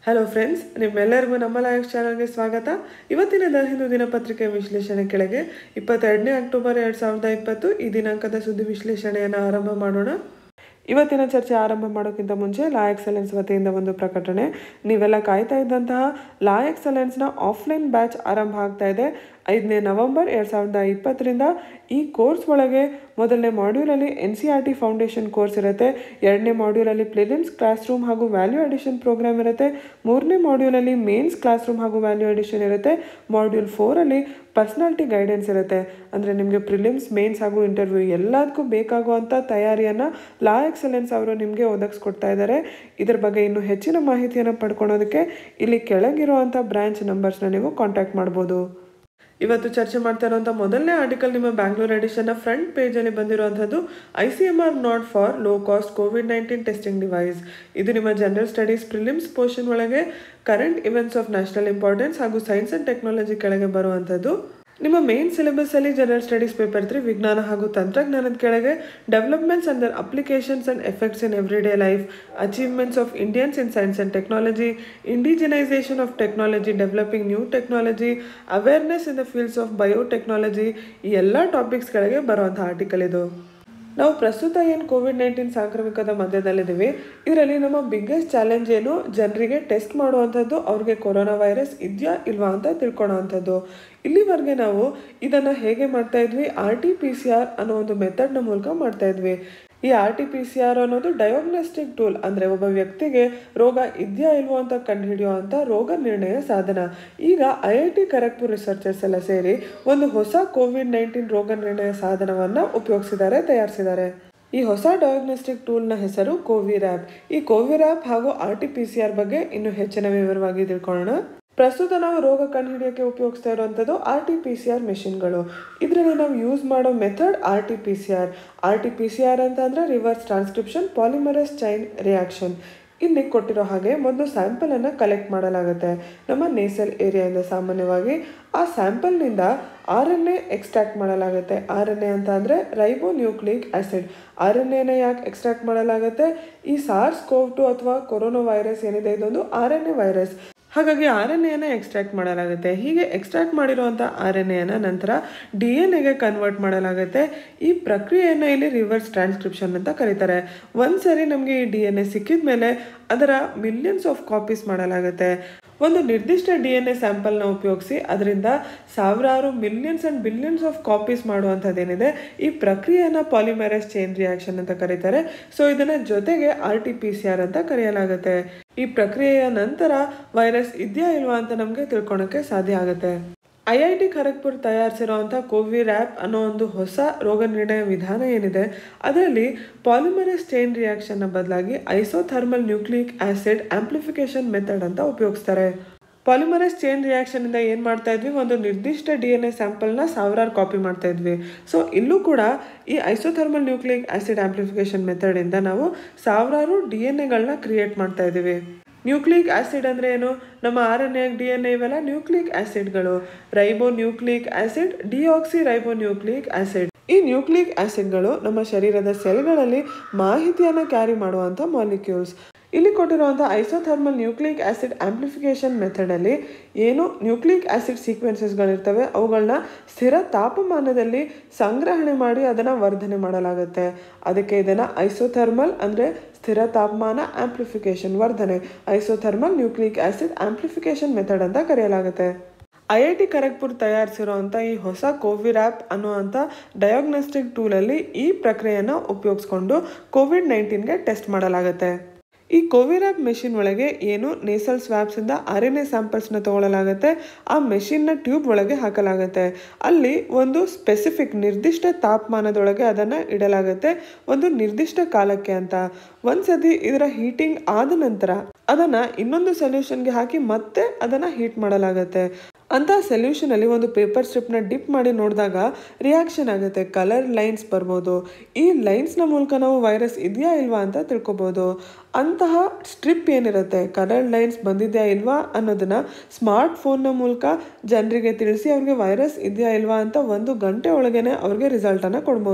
Hello friends, ನಿಮ್ಮೆಲ್ಲರಿಗೂ ನಮ್ಮ live ಚಾನಲ್ಗೆ ಸ್ವಾಗತ. ಇವತ್ತಿನ ದ ಹಿಂದೂ ದಿನಪತ್ರಿಕೆ ವಿಶ್ಲೇಷಣೆ ಕೆಳಗೆ 22ನೇ ಅಕ್ಟೋಬರ್ 2020 ಈ ದಿನಾಂಕದ ಸುದ್ದಿ ವಿಶ್ಲೇಷಣೆಯನ್ನು ಆರಂಭ ಮಾಡೋಣ. ಇವತ್ತಿನ ಚರ್ಚೆ ಆರಂಭ ಮಾಡೋಕ್ಕಿಂತ ಮುಂಚೆ ಲಾ ಎಕ್ಸಲೆನ್ಸ್ ವತಿಯಿಂದ ಒಂದು ಪ್ರಕಟಣೆ. ನೀವೆಲ್ಲ ಕಾಯ್ತಾ ಇದ್ದಂತಹ ಲಾ ಎಕ್ಸಲೆನ್ಸ್ನ ಆಫ್ಲೈನ್ ಬ್ಯಾಚ್ ಆರಂಭ ಆಗ್ತಾ ಇದೆ. 5ನೇ ನವೆಂಬರ್ 2020ರಿಂದ ಈ ಕೋರ್ಸ್ ಒಳಗೆ ಮೊದಲನೇ ಮಾಡ್ಯೂಲಲ್ಲಿ NCERT ಫೌಂಡೇಶನ್ ಕೋರ್ಸ್ ಇರುತ್ತೆ. 2ನೇ ಮಾಡ್ಯೂಲಲ್ಲಿ ಪ್ರಿಲಿಮ್ಸ್ ಕ್ಲಾಸ್ ರೂಮ್ ಹಾಗೂ ವ್ಯಾಲ್ಯೂ ಅಡಿಷನ್ ಪ್ರೋಗ್ರಾಮ್ ಇರುತ್ತೆ. 3ನೇ ಮಾಡ್ಯೂಲಲ್ಲಿ ಮೇನ್ಸ್ ಕ್ಲಾಸ್ ರೂಮ್ ಹಾಗೂ ವ್ಯಾಲ್ಯೂ ಅಡಿಷನ್ ಇರುತ್ತೆ. ಮಾಡ್ಯೂಲ್ 4ಅಲ್ಲಿ ಪರ್ಸನಾಲಿಟಿ ಗೈಡೆನ್ಸ್ ಇರುತ್ತೆ. ಅಂದರೆ ನಿಮಗೆ ಪ್ರಿಲಿಮ್ಸ್, ಮೇನ್ಸ್ ಹಾಗೂ ಇಂಟರ್ವ್ಯೂ ಎಲ್ಲದಕ್ಕೂ ಬೇಕಾಗುವಂಥ ತಯಾರಿಯನ್ನು ಲಾ ಎಕ್ಸಲೆನ್ಸ್ ಅವರು ನಿಮಗೆ ಒದಗಿಸ್ಕೊಡ್ತಾ ಇದ್ದಾರೆ. ಇದ್ರ ಬಗ್ಗೆ ಇನ್ನೂ ಹೆಚ್ಚಿನ ಮಾಹಿತಿಯನ್ನು ಪಡ್ಕೊಳೋದಕ್ಕೆ ಇಲ್ಲಿ ಕೆಳಗಿರುವಂಥ ಬ್ರಾಂಚ್ ನಂಬರ್ಸ್ನ ನೀವು ಕಾಂಟ್ಯಾಕ್ಟ್ ಮಾಡ್ಬೋದು. ಇವತ್ತು ಚರ್ಚೆ ಮಾಡ್ತಾ ಇರುವಂಥ ಮೊದಲನೇ ಆರ್ಟಿಕಲ್ ನಿಮ್ಮ ಬ್ಯಾಂಗ್ಳೂರ್ ಎಡಿಷನ್ನ ಫ್ರಂಟ್ ಪೇಜಲ್ಲಿ ಬಂದಿರುವಂಥದ್ದು ICMR not for low cost COVID-19 testing device. ಇದು ನಿಮ್ಮ ಜನರಲ್ ಸ್ಟಡೀಸ್ ಪ್ರಿಲಿಮ್ಸ್ ಪೋರ್ಷನ್ ಒಳಗೆ current events of national importance ಹಾಗೂ ಸೈನ್ಸ್ ಆ್ಯಂಡ್ ಟೆಕ್ನಾಲಜಿ ಕೆಳಗೆ ಬರುವಂಥದ್ದು. ನಿಮ್ಮ ಮೇನ್ ಸಿಲೆಬಸ್ಸಲ್ಲಿ ಜನರಲ್ ಸ್ಟಡೀಸ್ ಪೇಪರ್ 3 ವಿಜ್ಞಾನ ಹಾಗೂ ತಂತ್ರಜ್ಞಾನದ ಕೆಳಗೆ developments and their applications and effects in everyday life, achievements of Indians in science and technology, indigenisation of technology, developing new technology, awareness in the fields of biotechnology, ಈ ಎಲ್ಲ topics ಕೆಳಗೆ ಬರುವಂಥ article ಇದು. ನಾವು ಪ್ರಸ್ತುತ ಏನು COVID-19 ಸಾಂಕ್ರಾಮಿಕದ ಮಧ್ಯದಲ್ಲಿದ್ದೀವಿ. ಇದರಲ್ಲಿ ನಮ್ಮ ಬಿಗ್ಗೆಸ್ಟ್ ಚಾಲೆಂಜ್ ಏನು, ಜನರಿಗೆ ಟೆಸ್ಟ್ ಮಾಡುವಂಥದ್ದು, ಅವ್ರಿಗೆ ಕೊರೋನಾ ವೈರಸ್ ಇದೆಯಾ ಇಲ್ವಾ ಅಂತ ತಿಳ್ಕೊಳ್ಳೋವಂಥದ್ದು. ಇಲ್ಲಿವರೆಗೆ ನಾವು ಇದನ್ನು ಹೇಗೆ ಮಾಡ್ತಾ ಇದ್ವಿ, RT-PCR ಅನ್ನೋ ಒಂದು ಮೆಥಡ್ನ ಮೂಲಕ ಮಾಡ್ತಾ ಇದ್ವಿ. ಈ RT-PCR ಅನ್ನೋದು ಡಯಾಗ್ನೋಸ್ಟಿಕ್ ಟೂಲ್, ಅಂದರೆ ಒಬ್ಬ ವ್ಯಕ್ತಿಗೆ ರೋಗ ಇದೆಯಾ ಇಲ್ವೋ ಅಂತ ಕಂಡುಹಿಡಿಯುವಂಥ ರೋಗ ನಿರ್ಣಯ ಸಾಧನ. ಈಗ IIT ಖರಗ್ಪುರ್ ರಿಸರ್ಚರ್ಸ್ ಎಲ್ಲ ಸೇರಿ ಒಂದು ಹೊಸ COVID-19 ರೋಗ ನಿರ್ಣಯ ಸಾಧನವನ್ನು ತಯಾರಿಸಿದ್ದಾರೆ. ಈ ಹೊಸ ಡಯಾಗ್ನೋಸ್ಟಿಕ್ ಟೂಲ್ನ ಹೆಸರು ಕೋವಿರ್ಯಾಪ್. ಈ ಕೋವಿರ್ಯಾಪ್ ಹಾಗೂ RT-PCR ಬಗ್ಗೆ ಇನ್ನೂ ಹೆಚ್ಚಿನ ವಿವರವಾಗಿ ತಿಳ್ಕೊಳ್ಳೋಣ. ಪ್ರಸ್ತುತ ನಾವು ರೋಗ ಕಂಡುಹಿಡಿಯೋಕ್ಕೆ ಉಪಯೋಗಿಸ್ತಾ ಇರುವಂಥದ್ದು RT-PCR ಮೆಷಿನ್ಗಳು. ಇದರಲ್ಲಿ ನಾವು ಯೂಸ್ ಮಾಡೋ ಮೆಥಡ್ RT-PCR. RT-PCR ಅಂತ ಅಂದರೆ reverse transcription polymerase chain reaction. ಇಲ್ಲಿ ಕೊಟ್ಟಿರೋ ಹಾಗೆ ಮೊದಲು ಸ್ಯಾಂಪಲನ್ನು ಕಲೆಕ್ಟ್ ಮಾಡಲಾಗುತ್ತೆ ನಮ್ಮ ನೇಸಲ್ ಏರಿಯಾದಿಂದ. ಸಾಮಾನ್ಯವಾಗಿ ಆ ಸ್ಯಾಂಪಲ್ನಿಂದ RNA ಎಕ್ಸ್ಟ್ರಾಕ್ಟ್ ಮಾಡಲಾಗುತ್ತೆ. RNA ಅಂತ ಅಂದರೆ ರೈಬೋನ್ಯೂಕ್ಲಿಯಿಕ್ ಆ್ಯಸಿಡ್. RNAನ ಯಾಕೆ ಎಕ್ಸ್ಟ್ರಾಕ್ಟ್ ಮಾಡಲಾಗುತ್ತೆ, ಈ SARS-CoV-2 ಅಥವಾ ಕೊರೋನಾ ವೈರಸ್ ಏನಿದೆ ಇದೊಂದು RNA ವೈರಸ್. ಹಾಗಾಗಿ RNAನ ಎಕ್ಸ್ಟ್ರಾಕ್ಟ್ ಮಾಡಲಾಗುತ್ತೆ. ಹೀಗೆ ಎಕ್ಸ್ಟ್ರಾಕ್ಟ್ ಮಾಡಿರುವಂಥ RNAನ ನಂತರ DNA ಕನ್ವರ್ಟ್ ಮಾಡಲಾಗುತ್ತೆ. ಈ ಪ್ರಕ್ರಿಯೆಯನ್ನು ಇಲ್ಲಿ ರಿವರ್ಸ್ ಟ್ರಾನ್ಸ್ಕ್ರಿಪ್ಷನ್ ಅಂತ ಕರೀತಾರೆ. ಒಂದ್ಸರಿ ನಮಗೆ ಈ DNA ಸಿಕ್ಕಿದ ಮೇಲೆ ಅದರ ಮಿಲಿಯನ್ಸ್ ಆಫ್ ಕಾಪೀಸ್ ಮಾಡಲಾಗುತ್ತೆ. ಒಂದು ನಿರ್ದಿಷ್ಟ DNA ಸ್ಯಾಂಪಲ್ನ ಉಪಯೋಗಿಸಿ ಅದರಿಂದ ಸಾವಿರಾರು millions and billions of copies ಮಾಡುವಂಥದ್ದೇನಿದೆ ಈ ಪ್ರಕ್ರಿಯೆಯನ್ನು ಪಾಲಿಮರೇಸ್ ಚೈನ್ ರಿಯಾಕ್ಷನ್ ಅಂತ ಕರೀತಾರೆ. ಸೊ ಇದನ್ನ ಜೊತೆಗೆ RT-PCR ಅಂತ ಕರೆಯಲಾಗುತ್ತೆ. ಈ ಪ್ರಕ್ರಿಯೆಯ ನಂತರ ವೈರಸ್ ಇದೆಯಾ ಇಲ್ವಾ ಅಂತ ನಮಗೆ ತಿಳ್ಕೊಳಕ್ಕೆ ಸಾಧ್ಯ ಆಗುತ್ತೆ. IIT ಖರಗ್ಪುರ್ ತಯಾರಿಸಿರುವಂಥ ಕೋವಿರ್ಯಾಪ್ ಅನ್ನೋ ಒಂದು ಹೊಸ ರೋಗ ನಿರ್ಣಯ ವಿಧಾನ ಏನಿದೆ ಅದರಲ್ಲಿ ಪಾಲಿಮರೇಸ್ ಚೈನ್ ರಿಯಾಕ್ಷನ್ನ ಬದಲಾಗಿ isothermal nucleic acid amplification method ಅಂತ ಉಪಯೋಗಿಸ್ತಾರೆ. ಪಾಲಿಮರೇಸ್ ಚೈನ್ ರಿಯಾಕ್ಷನಿಂದ ಏನು ಮಾಡ್ತಾ ಇದ್ವಿ, ಒಂದು ನಿರ್ದಿಷ್ಟ DNA ಸ್ಯಾಂಪಲ್ನ ಸಾವಿರಾರು ಕಾಪಿ ಮಾಡ್ತಾ ಇದ್ವಿ. ಸೊ ಇಲ್ಲೂ ಕೂಡ ಈ ಐಸೋಥರ್ಮಲ್ ನ್ಯೂಕ್ಲಿಯಿಕ್ ಆ್ಯಸಿಡ್ ಆಂಪ್ಲಿಫಿಕೇಶನ್ ಮೆಥಡಿಂದ ನಾವು ಸಾವಿರಾರು DNAಗಳನ್ನ ಕ್ರಿಯೇಟ್ ಮಾಡ್ತಾ ಇದ್ದೀವಿ. ನ್ಯೂಕ್ಲಿಯಿಕ್ ಆ್ಯಸಿಡ್ ಅಂದರೆ ಏನು, ನಮ್ಮ RNA DNA ಇವೆಲ್ಲ ನ್ಯೂಕ್ಲಿಯಿಕ್ ಆ್ಯಸಿಡ್ಗಳು. Ribonucleic acid, deoxyribonucleic acid. ಈ ನ್ಯೂಕ್ಲಿಯಿಕ್ ಆ್ಯಸಿಡ್ಗಳು ನಮ್ಮ ಶರೀರದ ಸೆಲ್ಗಳಲ್ಲಿ ಮಾಹಿತಿಯನ್ನು ಕ್ಯಾರಿ ಮಾಡುವಂಥ ಮಾಲಿಕ್ಯೂಲ್ಸ್. ಇಲ್ಲಿ ಕೊಟ್ಟಿರುವಂಥ ಐಸೋಥರ್ಮಲ್ ನ್ಯೂಕ್ಲಿಯಿಕ್ ಆ್ಯಸಿಡ್ ಆಂಪ್ಲಿಫಿಕೇಶನ್ ಮೆಥಡಲ್ಲಿ ಏನು ನ್ಯೂಕ್ಲಿಯಿಕ್ ಆ್ಯಸಿಡ್ ಸೀಕ್ವೆನ್ಸಸ್ಗಳಿರ್ತವೆ ಅವುಗಳನ್ನ ಸ್ಥಿರ ತಾಪಮಾನದಲ್ಲಿ ಸಂಗ್ರಹಣೆ ಮಾಡಿ ಅದನ್ನು ವರ್ಧನೆ ಮಾಡಲಾಗುತ್ತೆ. ಅದಕ್ಕೆ ಇದನ್ನು ಐಸೋಥರ್ಮಲ್ ಅಂದರೆ ಸ್ಥಿರ ತಾಪಮಾನ ಆಂಪ್ಲಿಫಿಕೇಶನ್ ವರ್ಧನೆ, isothermal nucleic acid amplification method ಅಂತ ಕರೆಯಲಾಗುತ್ತೆ. IIT ಖರಗ್ಪುರ್ ತಯಾರಿಸಿರುವಂಥ ಈ ಹೊಸ ಕೋವಿರ್ಯಾಪ್ ಅನ್ನುವಂಥ ಡಯಾಗ್ನೋಸ್ಟಿಕ್ ಟೂಲಲ್ಲಿ ಈ ಪ್ರಕ್ರಿಯೆಯನ್ನು ಉಪಯೋಗಿಸ್ಕೊಂಡು COVID-19ಗೆ ಟೆಸ್ಟ್ ಮಾಡಲಾಗುತ್ತೆ. ಈ ಕೋವಿರ್ಯಾಪ್ ಮೆಷಿನ್ ಒಳಗೆ ಏನು ನೇಸಲ್ ಸ್ವ್ಯಾಬ್ಸಿಂದ RNA ಸ್ಯಾಂಪಲ್ಸ್ನ ತೊಗೊಳ್ಳಲಾಗುತ್ತೆ. ಆ ಮೆಷಿನ್ನ ಟ್ಯೂಬ್ ಒಳಗೆ ಹಾಕಲಾಗುತ್ತೆ. ಅಲ್ಲಿ ಒಂದು ಸ್ಪೆಸಿಫಿಕ್ ನಿರ್ದಿಷ್ಟ ತಾಪಮಾನದೊಳಗೆ ಅದನ್ನು ಇಡಲಾಗುತ್ತೆ ಒಂದು ನಿರ್ದಿಷ್ಟ ಕಾಲಕ್ಕೆ ಅಂತ. ಒಂದ್ಸತಿ ಇದರ ಹೀಟಿಂಗ್ ಆದ ನಂತರ ಅದನ್ನು ಇನ್ನೊಂದು ಸೊಲ್ಯೂಷನ್ಗೆ ಹಾಕಿ ಮತ್ತೆ ಅದನ್ನು ಹೀಟ್ ಮಾಡಲಾಗುತ್ತೆ. ಅಂಥ ಸೊಲ್ಯೂಷನಲ್ಲಿ ಒಂದು ಪೇಪರ್ ಸ್ಟ್ರಿಪ್ನ ಡಿಪ್ ಮಾಡಿ ನೋಡಿದಾಗ ರಿಯಾಕ್ಷನ್ ಆಗುತ್ತೆ, ಕಲರ್ ಲೈನ್ಸ್ ಬರ್ಬೋದು. ಈ ಲೈನ್ಸ್ನ ಮೂಲಕ ನಾವು ವೈರಸ್ ಇದೆಯಾ ಇಲ್ವಾ ಅಂತ ತಿಳ್ಕೊಬೋದು. ಅಂತಹ ಸ್ಟ್ರಿಪ್ ಏನಿರುತ್ತೆ, ಕಲರ್ ಲೈನ್ಸ್ ಬಂದಿದೆಯಾ ಇಲ್ವಾ ಅನ್ನೋದನ್ನು ಸ್ಮಾರ್ಟ್ ಫೋನ್ನ ಮೂಲಕ ಜನರಿಗೆ ತಿಳಿಸಿ ಅವ್ರಿಗೆ ವೈರಸ್ ಇದೆಯಾ ಇಲ್ವಾ ಅಂತ 1 ಗಂಟೆ ಒಳಗೇ ಅವ್ರಿಗೆ ರಿಸಲ್ಟನ್ನು ಕೊಡ್ಬೋದು.